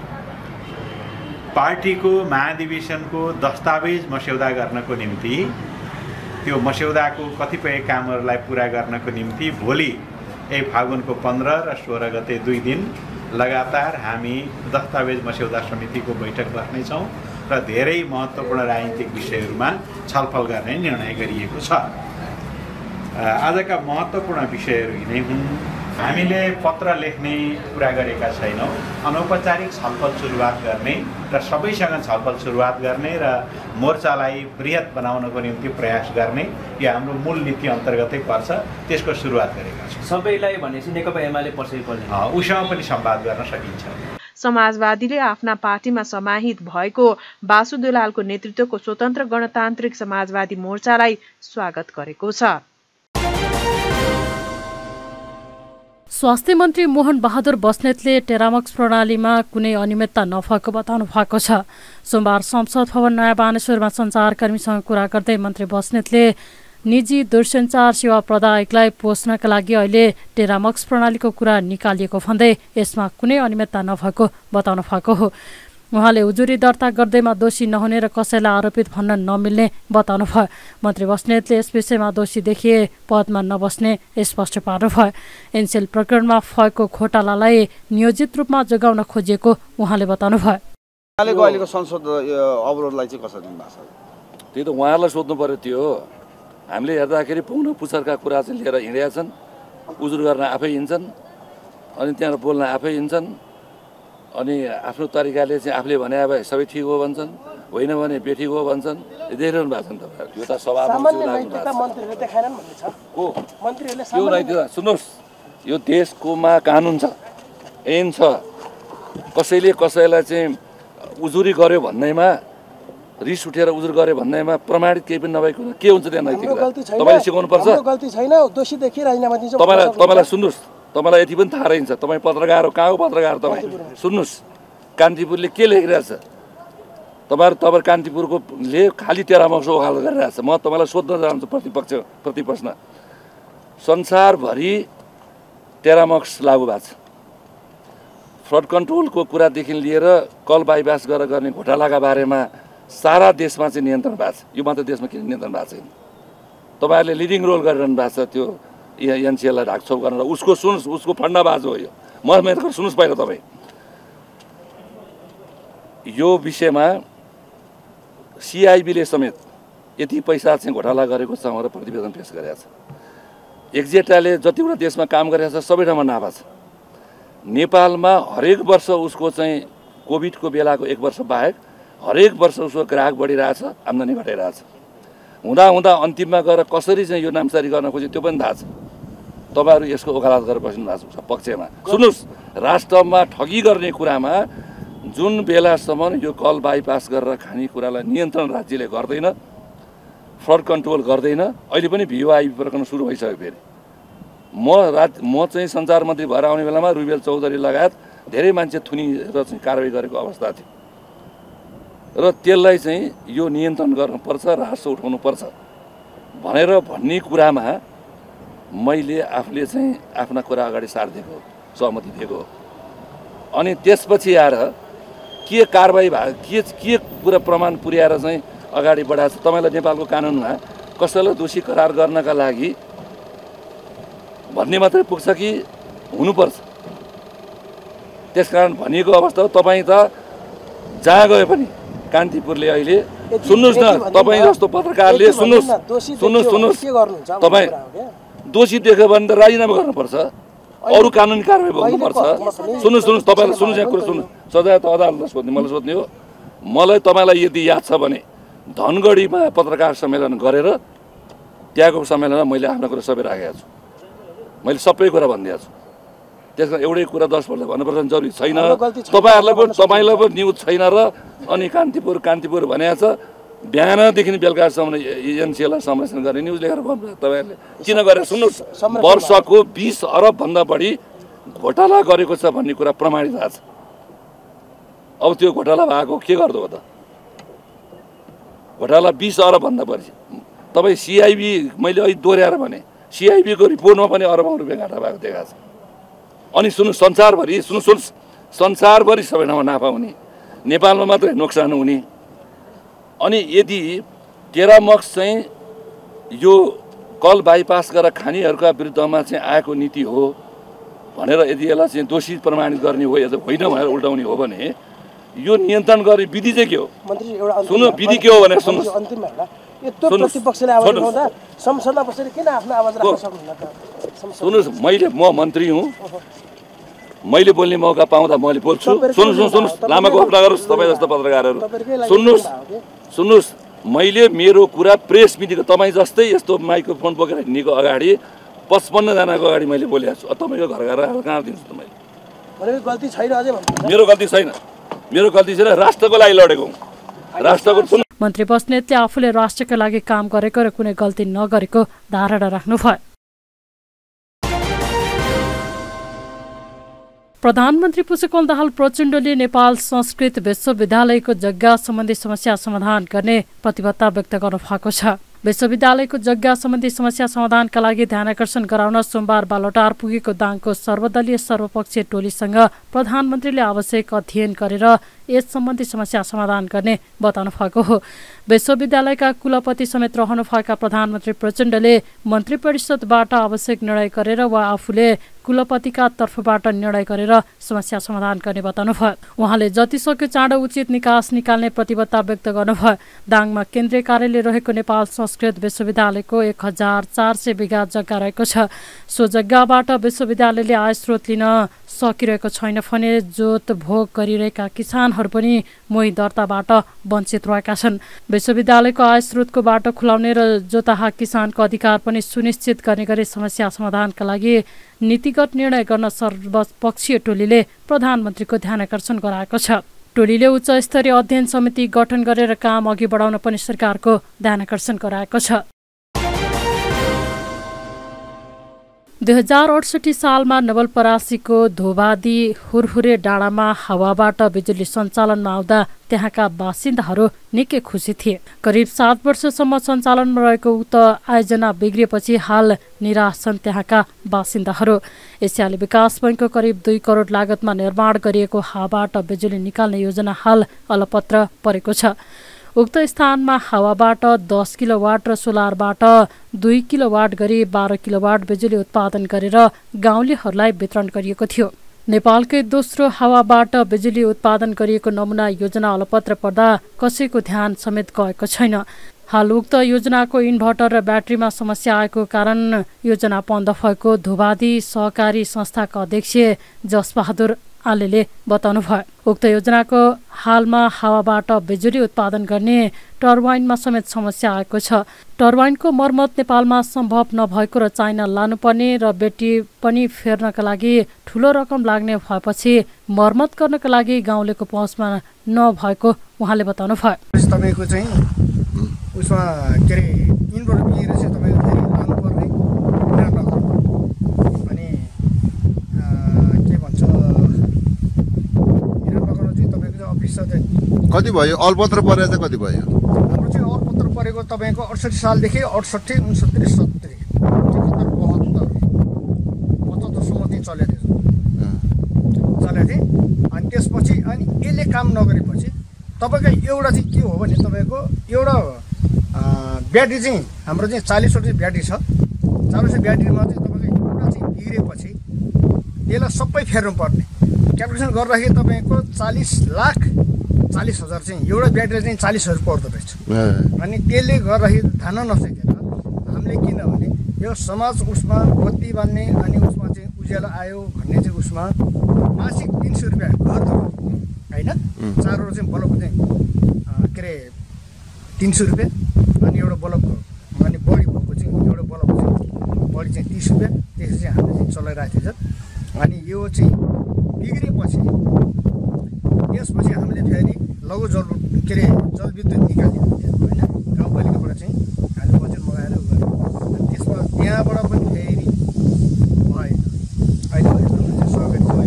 पार्टीको महाधिवेशनको दस्तावेज मस्यौदा गर्नको निम्ति, त्यो मस्यौदाको कतिपय कामहरूलाई पुरा गर्नको निम्ति भोलि फागुनको 15 र 16 गते 2 दिन लगातार हामी दस्तावेज मस्यौदा समितिको बैठक बस्नेछौँ र धेरै महत्त्वपूर्ण राजनीतिक विषयहरूमा छलफल गर्ने निर्णय गरिएको छ। आजका महत्त्वपूर्ण विषयहरू यिनै हुन्। हामीले पत्र लेख्ने कुरा गरेका छैनौँ। अनौपचारिक छलफल सुरुवात गर्ने र सबैसँग छलफल सुरुवात गर्ने र मोर्चालाई बृहत बनाउनको निम्ति प्रयास गर्ने यो हाम्रो मूल नीति अन्तर्गतै पर्छ। त्यसको सुरुवात गरेका छौँ। सबैलाई भनेपछि नेकपा एमाले पछि पर्ने उसँग पनि संवाद गर्न सकिन्छ। समाजवादीले आफ्ना पार्टीमा समाहित भएको बासु दुलालको नेतृत्वको स्वतन्त्र गणतान्त्रिक समाजवादी मोर्चालाई स्वागत गरेको छ। स्वास्थ्य मन्त्री मोहन बहादुर बस्नेतले टेरामक्स प्रणालीमा कुनै अनियमितता नभएको बताउनु भएको छ। सोमबार संसद भवन नयाँ बानेश्वरमा सञ्चारकर्मीसँग कुरा गर्दै मन्त्री बस्नेतले निजी दूरसञ्चार सेवा प्रदायकलाई पोस्नका लागि अहिले टेरामक्स प्रणालीको कुरा निकालिएको भन्दै यसमा कुनै अनियमितता नभएको बताउनु भएको हो। उहाँले उजुरी दर्ता गर्दैमा दोषी नहुने र कसैलाई आरोपित भन्न नमिल्ने बताउनु भयो। मन्त्री बस्नेतले यस विषयमा दोषी देखिए पदमा नबस्ने स्पष्ट पार्नुभयो। एनसेल प्रकरणमा भएको घोटालालाई नियोजित रूपमा जोगाउन खोजिएको उहाँले बताउनु भयो। अहिलेको संसद अवरोधलाई चाहिँ कसरी दिनु भएको छ? त्यही त उहाँहरूलाई सोध्नु पर्यो। त्यो हामीले हेर्दाखेरि पुग्न पुछरका कुरा चाहिँ लिएर हिँडेका छन्। उजुर गर्न आफै हिँड्छन्, अनि त्यहाँ बोल्न आफै हिँड्छन्, अनि आफ्नो तरिकाले चाहिँ आफूले भने भए सबै ठिक हो भन्छन्, होइन भने बेठिक हो भन्छन्। देखिरहनु भएको छ नि तपाईँहरू। यो त सभामा सुन्नुहोस्, यो देशकोमा कानुन छ, ऐन छ। कसैले कसैलाई चाहिँ उजुरी गर्यो भन्दैमा, रिस उठेर उजुर गर्यो भन्दैमा प्रमाणित केही पनि नभएको के हुन्छ त्यहाँ नैतिकता? तपाईँले सिकाउनु पर्छ। तपाईँलाई सुन्नुहोस्, तपाईँलाई यति पनि थाहा रहन्छ। तपाईँ पत्रकार हो, कहाँ हो पत्रकार तपाईँ? सुन्नुहोस्, कान्तिपुरले के लेखिरहेछ? तपाईँ कान्तिपुरकोले खालि टेरामक्स ओखाल गरिरहेछ। म तपाईँलाई सोध्न चाहन्छु प्रतिप्रश्न। संसारभरि टेरामक्स लागू भएको छ। फ्लड कन्ट्रोलको कुरादेखि लिएर कल बाइपास गरेर गर्ने घोटालाका बारेमा सारा देशमा चाहिँ नियन्त्रण भएको छ। यो मात्र देशमा किन नियन्त्रण भएको छैन? तपाईँहरूले लिडिङ रोल गरिरहनु भएको छ त्यो एनसिएललाई ढाकछोप गरेर। उसको सुन्नुहोस्, उसको फन्डाबाज हो यो। मेरो सुन्नुहोस् पहिला तपाईँ। यो विषयमा सिआइबीले समेत यति पैसा चाहिँ घोटाला गरेको छ भनेर प्रतिवेदन पेश गरेको छ। एक्जेटाले जतिवटा देशमा काम गरेको छ सबै ठाउँमा नाफा छ। नेपालमा हरेक वर्ष उसको चाहिँ कोभिडको बेलाको 1 वर्ष बाहेक हरेक वर्ष उसको ग्राहक बढिरहेछ, आम्दानी घटाइरहेछ। हुँदा अन्तिममा गएर कसरी चाहिँ यो नामसारी गर्न खोज्यो त्यो पनि थाहा छ। तपाईँहरू यसको वकालत गरेर बस्नु भएको छ पक्षमा। सुन्नुहोस्, राष्ट्रमा ठगी गर्ने कुरामा जुन बेलासम्म यो कल बाइपास गरेर खाने कुरालाई नियन्त्रण राज्यले गर्दैन, फ्लड कन्ट्रोल गर्दैन, अहिले पनि भिओआइबी प्रकरण सुरु भइसक्यो। फेरि म चाहिँ सञ्चार मन्त्री भएर आउने बेलामा रुबेल चौधरी लगायत धेरै मान्छे थुनिएर चाहिँ कारवाही गरेको अवस्था थियो। र त्यसलाई चाहिँ यो नियन्त्रण गर्नुपर्छ, राजस्व उठाउनुपर्छ भन्ने कुरामा मैले आफूले चाहिँ आफ्ना कुरा अगाडि सारिदिएको, सहमति दिएको। अनि त्यसपछि आएर के कारवाही भयो, के पुरा प्रमाण पुर्याएर चाहिँ अगाडि बढाएको छ? तपाईँलाई नेपालको कानुनमा कसैलाई दोषी करार गर्नका लागि भन्ने मात्रै पुग्छ कि हुनुपर्छ? त्यसकारण भनिएको अवस्था हो। तपाईँ त जहाँ गए पनि कान्तिपुरले अहिले सुन्नुहोस् न, तपाईँ जस्तो पत्रकारले सुन्नुहोस् तपाईँ दोषी देख्यो भने त राजीनामा गर्नुपर्छ, अरू कानुनी कारबाही गर्नुपर्छ। सुन्नुहोस् तपाईँलाई सुन्नुहोस्, यहाँ कुरा सुन्नु, सजाय त अदालतलाई सोध्ने, मलाई सोध्ने हो। मलाई तपाईँलाई यदि याद छ भने धनगढीमा पत्रकार सम्मेलन गरेर त्यहाँको सम्मेलनमा मैले आफ्नो कुरा सबै राखेको छु, मैले सबै कुरा भनिदिएको छु। त्यसमा एउटै कुरा 10 पल्ट भन्नुपर्छ जरुरी छैन। तपाईँलाई पनि न्युज छैन र अनि कान्तिपुर भनेको छ बिहानदेखि बेलुकासम्म एनसिएललाई संरक्षण गर्ने न्युज लेखेर भन्नु तपाईँहरूले किन गरेर। सुन्नुहोस्, वर्षको 20 अरबभन्दा बढी घोटाला गरेको छ भन्ने कुरा प्रमाणित भएको छ। अब त्यो घोटाला भएको के गर्दो हो त? घोटाला 20 अरबभन्दा बढी। तपाईँ सिआइबी मैले अहिले दोहोऱ्याएर भने सिआइबीको रिपोर्टमा पनि अरबौँ रुपियाँ घाटा भएको देखाएको छ। अनि सुन्नु, संसारभरि सबै ठाउँमा नाफा हुने, नेपालमा मात्रै नोक्सान हुने। अनि यदि टेरामक्स चाहिँ यो कल बाइपास गरेर खानेहरूका विरुद्धमा चाहिँ आएको नीति हो भनेर यदि यसलाई चाहिँ दोषी प्रमाणित गर्ने हो या होइन भनेर उल्टाउने हो भने यो नियन्त्रण गर्ने विधि चाहिँ के हो? सुन्नु, विधि के हो भने सुन्नुहोस्, म मन्त्री हुँ, मैले बोल्ने मौका पाउँदा मैले बोल्छु। सुन्नुहोस्, लामा गफ नगर्नुहोस् तपाईँ जस्तो पत्रकारहरू। सुन्नुहोस्, मैले मेरो कुरा प्रेस मिटिङको तपाईँ जस्तै यस्तो माइक्रोफोन बोकेर हिँडेको अगाडि 55 जनाको अगाडि मैले बोलेको छु। तपाईँको घर कहाँ दिन्छु त मैले? मेरो गल्ती छैन, राष्ट्रको लागि लडेको हुँ, राष्ट्रको। मन्त्री बस्नेतले आफूले राष्ट्रका लागि काम गरेको र कुनै गल्ती नगरेको धारणा राख्नुभयो। प्रधानमन्त्री पुष्पकमल दाहाल प्रचण्डले नेपाल संस्कृत विश्वविद्यालयको जग्गा सम्बन्धी समस्या समाधान गर्ने प्रतिबद्धता व्यक्त गर्नुभएको छ। विश्वविद्यालयको जग्गा सम्बन्धी समस्या समाधानका लागि ध्यानकर्षण गराउन सोमबार बालुटार पुगेको दाङको सर्वदलीय सर्वपक्षीय टोलीसँग प्रधानमन्त्रीले आवश्यक अध्ययन गरेर यस सम्बन्धी समस्या समाधान गर्ने बताउनु भएको हो। विश्वविद्यालयका कुलपति समेत रहनुभएका प्रधानमन्त्री प्रचण्डले मन्त्री परिषदबाट आवश्यक निर्णय गरेर वा आफूले कुलपतिका तर्फबाट निर्णय गरेर समस्या समाधान गर्ने बताउनुभयो। उहाँले जतिसक्यो चाँडो उचित निकास निकाल्ने प्रतिबद्धता व्यक्त गर्नुभयो। दाङमा केन्द्रीय कार्यालय रहेको नेपाल संस्कृत विश्वविद्यालयको 1400 बिघा जग्गा रहेको छ। सो जग्गाबाट विश्वविद्यालयले आय स्रोत लिन सकिरहेको छैन भने जोत भोग गरिरहेका किसानहरू पनि मोही दर्ताबाट वञ्चित रहेका छन्। विश्वविद्यालयको आय स्रोतको बाटो खुलाउने र जोताहा किसानको अधिकार पनि सुनिश्चित गर्ने गरी समस्या समाधानका लागि नीतिगत निर्णय गर्न सर्वपक्षीय टोलीले प्रधानमन्त्रीको ध्यानकर्षण गराएको छ। टोलीले उच्च स्तरीय अध्ययन समिति गठन गरेर काम अघि बढाउन पनि सरकारको ध्यानकर्षण गराएको छ। 2068 सालमा नवलपरासीको धोबादी हुरहुरे डाँडामा हावाबाट बिजुली सञ्चालनमा आउँदा त्यहाँका बासिन्दाहरू निकै खुसी थिए। करिब 7 वर्षसम्म सञ्चालनमा रहेको उक्त आयोजना बिग्रिएपछि हाल निराश छन् त्यहाँका बासिन्दाहरू। एसियाली विकास बैङ्कको करिब 2 करोड लागतमा निर्माण गरिएको हावाबाट बिजुली निकाल्ने योजना हाल अलपत्र परेको छ। उक्त स्थानमा हावाबाट 10 किलोवाट र सोलरबाट 2 किलोवाट गरी 12 किलोवाट बिजुली उत्पादन गरेर गाउँलेहरूलाई वितरण गरिएको थियो। नेपालकै दोस्रो हावाबाट बिजुली उत्पादन गरिएको नमुना योजना अलपत्र पर्दा कसैको ध्यान समेत गएको छैन। हाल उक्त योजनाको इन्भर्टर र ब्याट्रीमा समस्या आएको कारण योजना बन्द भएको धोबादी सहकारी संस्थाका अध्यक्ष जसबहादुर आलेले बताउनुभयो। उक्त योजनाको हालमा हावाबाट बिजुली उत्पादन गर्ने टर्बाइनमा समेत समस्या आएको छ। टर्बाइनको मर्मत नेपालमा सम्भव नभएको र चाइना लानुपर्ने र बेटी पनि फेर्नका लागि ठुलो रकम लाग्ने भएपछि मर्मत गर्नका लागि गाउँलेको पहुँचमा नभएको उहाँले बताउनुभयो। तपाईको चाहिँ उसमा के अरे इन्भर्टर बिग्रेर चाहिँ तपाईको फेरि लानुपर्ने अनि के भन्छ कति भयो? अलपत्र परेर चाहिँ कति भयो? हाम्रो चाहिँ अलपत्र परेको तपाईँको 68 सालदेखि 68, 69, 70, 71, 72सम्म चाहिँ चलेको थियो। अनि त्यसपछि अनि यसले काम नगरेपछि तपाईँको एउटा चाहिँ के हो भने तपाईँको एउटा ब्याट्री चाहिँ हाम्रो चाहिँ 40वटा ब्याट्री छ। 40 ब्याट्रीमा चाहिँ तपाईँको एउटा चाहिँ बिग्रेपछि त्यसलाई सबै फेर्नु पर्ने। क्यालकुलेसन गर्दाखेरि तपाईँको 40,40,000 चाहिँ एउटा ब्याट्री चाहिँ 40,000 पर्दो रहेछ। अनि त्यसले गर्दाखेरि धान नसकेर हामीले किनभने यो समाज उसमा बत्ती बाल्ने अनि उसमा चाहिँ उज्यालो आयो भन्ने चाहिँ उसमा मासिक 300 रुपियाँ घर होइन, 4वटा चाहिँ बल्ब चाहिँ के अरे 300 रुपियाँ अनि एउटा बल्बको अनि बढी भएको चाहिँ एउटा बल्ब चाहिँ बढी चाहिँ 30 रुपियाँ त्यसरी चाहिँ हामीले चाहिँ चलाइरहेको थियो। अनि यो चाहिँ बिग्रेपछि त्यसपछि हामीले फेरि लघु जल के अरे जलविद्युत निकाल्यौँ होइन, गाउँपालिकाबाट चाहिँ हामीले बजेट मगाएर गऱ्यौँ। त्यसमा त्यहाँबाट पनि फेरि भएन। अहिले सरकारी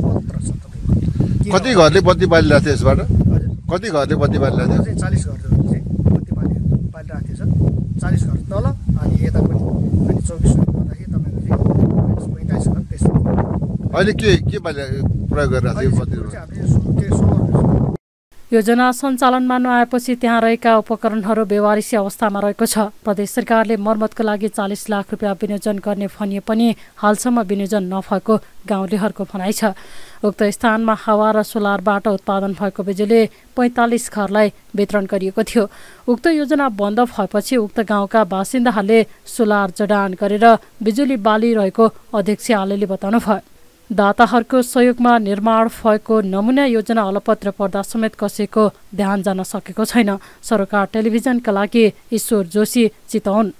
कति घरले बत्ती बालिरहेको थियो यसबाट? कति घरले बत्ती बालिरहेको थियो? 40 घरले चाहिँ बत्ती बालिरहेको थियो सर। 40 घर तल अनि यता पनि अनि 24 गर्दाखेरि तपाईँको चाहिँ 45 घर त्यसरी। अहिले के प्रयोग गरिरहेको थियो? योजना सञ्चालनमा नआएपछि त्यहाँ रहेका उपकरणहरू व्यवहारिसी अवस्थामा रहेको छ। प्रदेश सरकारले मर्मतको लागि 40 लाख रुपियाँ विनियोजन गर्ने भनिए पनि हालसम्म विनियोजन नभएको गाउँलेहरूको भनाइ छ। उक्त स्थानमा हावा र सोलरबाट उत्पादन भएको बिजुली 45 घरलाई वितरण गरिएको थियो। उक्त योजना बन्द भएपछि उक्त गाउँका बासिन्दाहरूले सोलर जडान गरेर बिजुली बालिरहेको अध्यक्ष आलेले बताउनुभयो। दाताहरूको सहयोगमा निर्माण भएको नमुना योजना अलपत्र पर्दा समेत कसैको ध्यान जान सकेको छैन। सरकार टेलिभिजनका लागि ईश्वर जोशी, चितवन।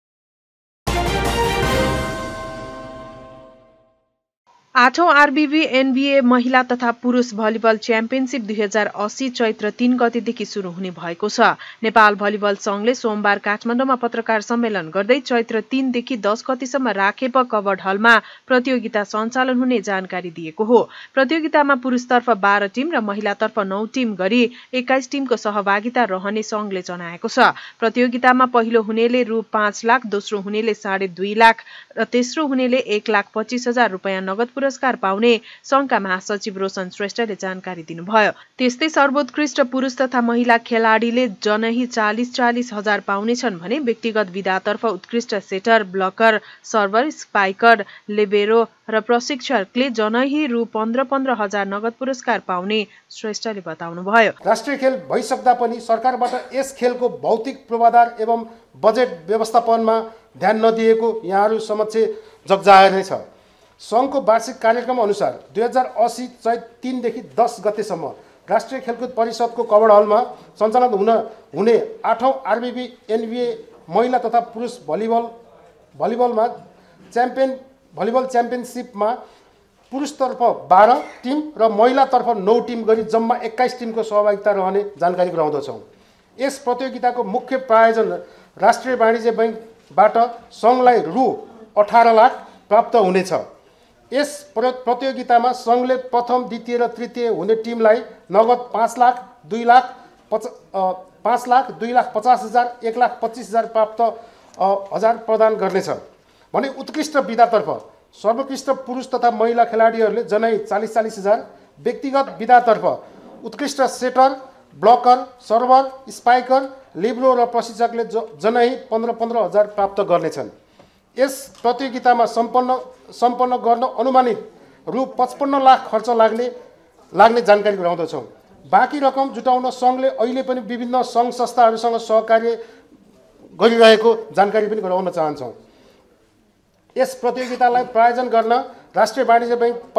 आठौं आरबिबी एनबिए महिला तथा पुरुष भलिबल च्याम्पियनसिप 2080 चैत्र 3 गतेदेखि सुरु हुने भएको छ। नेपाल भलिबल संघले सोमबार काठमाडौँमा पत्रकार सम्मेलन गर्दै चैत्र 3 देखि 10 गतेसम्म राखेप कवर्ड हलमा प्रतियोगिता सञ्चालन हुने जानकारी दिएको हो। प्रतियोगितामा पुरुषतर्फ 12 टिम र महिलातर्फ 9 टिम गरी 21 टिमको सहभागिता रहने संघले जनाएको छ। प्रतियोगितामा पहिलो हुनेले रु 5 लाख, दोस्रो हुनेले 2.5 लाख र तेस्रो हुनेले 1,25,000 रुपियाँ नगद पुरस्कार पाउने संघका महासचिव रोशन श्रेष्ठले जानकारी दिनुभयो। त्यस्तै सर्वोत्कृष्ट पुरुष तथा महिला खेलाडीले जनही 40-40 हजार पाउनेछन् भने व्यक्तिगत विधातर्फ उत्कृष्ट setter, blocker, server, spiker, libero र प्रशिक्षकले जनही रु 15-15 हजार नगद पुरस्कार पाउने श्रेष्ठले बताउनुभयो। राष्ट्रिय खेल भइसक्दा पनि सरकारबाट यस खेलको भौतिक पूर्वाधार एवं बजेट व्यवस्थापनमा ध्यान नदिएको यहाँहरू समक्ष जगजाहेर नै छ। सङ्घको वार्षिक कार्यक्रम अनुसार 2080 चैत 3 देखि 10 गतेसम्म राष्ट्रिय खेलकुद परिषदको कवर्ड हलमा सञ्चालन हुने 8औं आरबिबी एनबिए महिला तथा पुरुष भलिबलमा भलिबल च्याम्पियनसिपमा पुरुषतर्फ 12 टिम र महिलातर्फ 9 टिम गरी जम्मा 21 टिमको सहभागिता रहने जानकारी गराउँदछौँ। यस प्रतियोगिताको मुख्य प्रायोजन राष्ट्रिय वाणिज्य बैङ्कबाट सङ्घलाई रु 18 लाख प्राप्त हुनेछ। यस प्रतियोगितामा सङ्घले प्रथम, द्वितीय र तृतीय हुने टिमलाई नगद 5 लाख, 2 लाख, 2,50,000, 1,25,000 प्राप्त हजार प्रदान गर्नेछ भने उत्कृष्ट विधातर्फ सर्वोत्कृष्ट पुरुष तथा महिला खेलाडीहरूले जनै 40-40 हजार, व्यक्तिगत विधातर्फ उत्कृष्ट setter, blocker, server, spiker, libero र प्रशिक्षकले जनै 15-15 हजार प्राप्त गर्नेछन्। यस प्रतियोगितामा सम्पन्न गर्न अनुमानित रु 55 लाख खर्च लाग्ने जानकारी गराउँदछौँ। बाँकी रकम जुटाउन सङ्घले अहिले पनि विभिन्न सङ्घ संस्थाहरूसँग सहकार्य गरिरहेको जानकारी पनि गराउन चाहन्छौँ। यस प्रतियोगितालाई प्रायोजन गर्न राष्ट्रिय वाणिज्य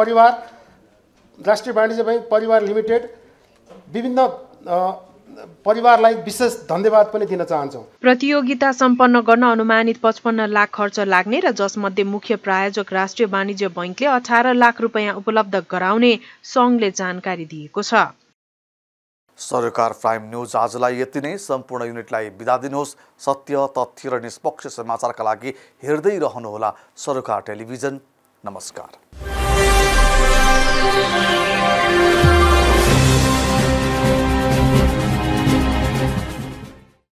बैङ्क परिवार लिमिटेड विभिन्न परिवारलाई विशेष धन्यवाद पनि दिन चाहन्छौँ। प्रतियोगिता सम्पन्न गर्न अनुमानित 55 लाख खर्च लाग्ने र जसमध्ये मुख्य प्रायोजक राष्ट्रिय वाणिज्य बैङ्कले 18 लाख रुपियाँ उपलब्ध गराउने सङ्घले जानकारी दिएको छ। सरकार प्राइम न्यूज आजलाई यति नै। सम्पूर्ण युनिटलाई बिदा दिनुहोस्। सत्य, तथ्य र निष्पक्ष समाचारका लागि हेर्दै रहनुहोला सरकार टेलिभिजन। नमस्कार।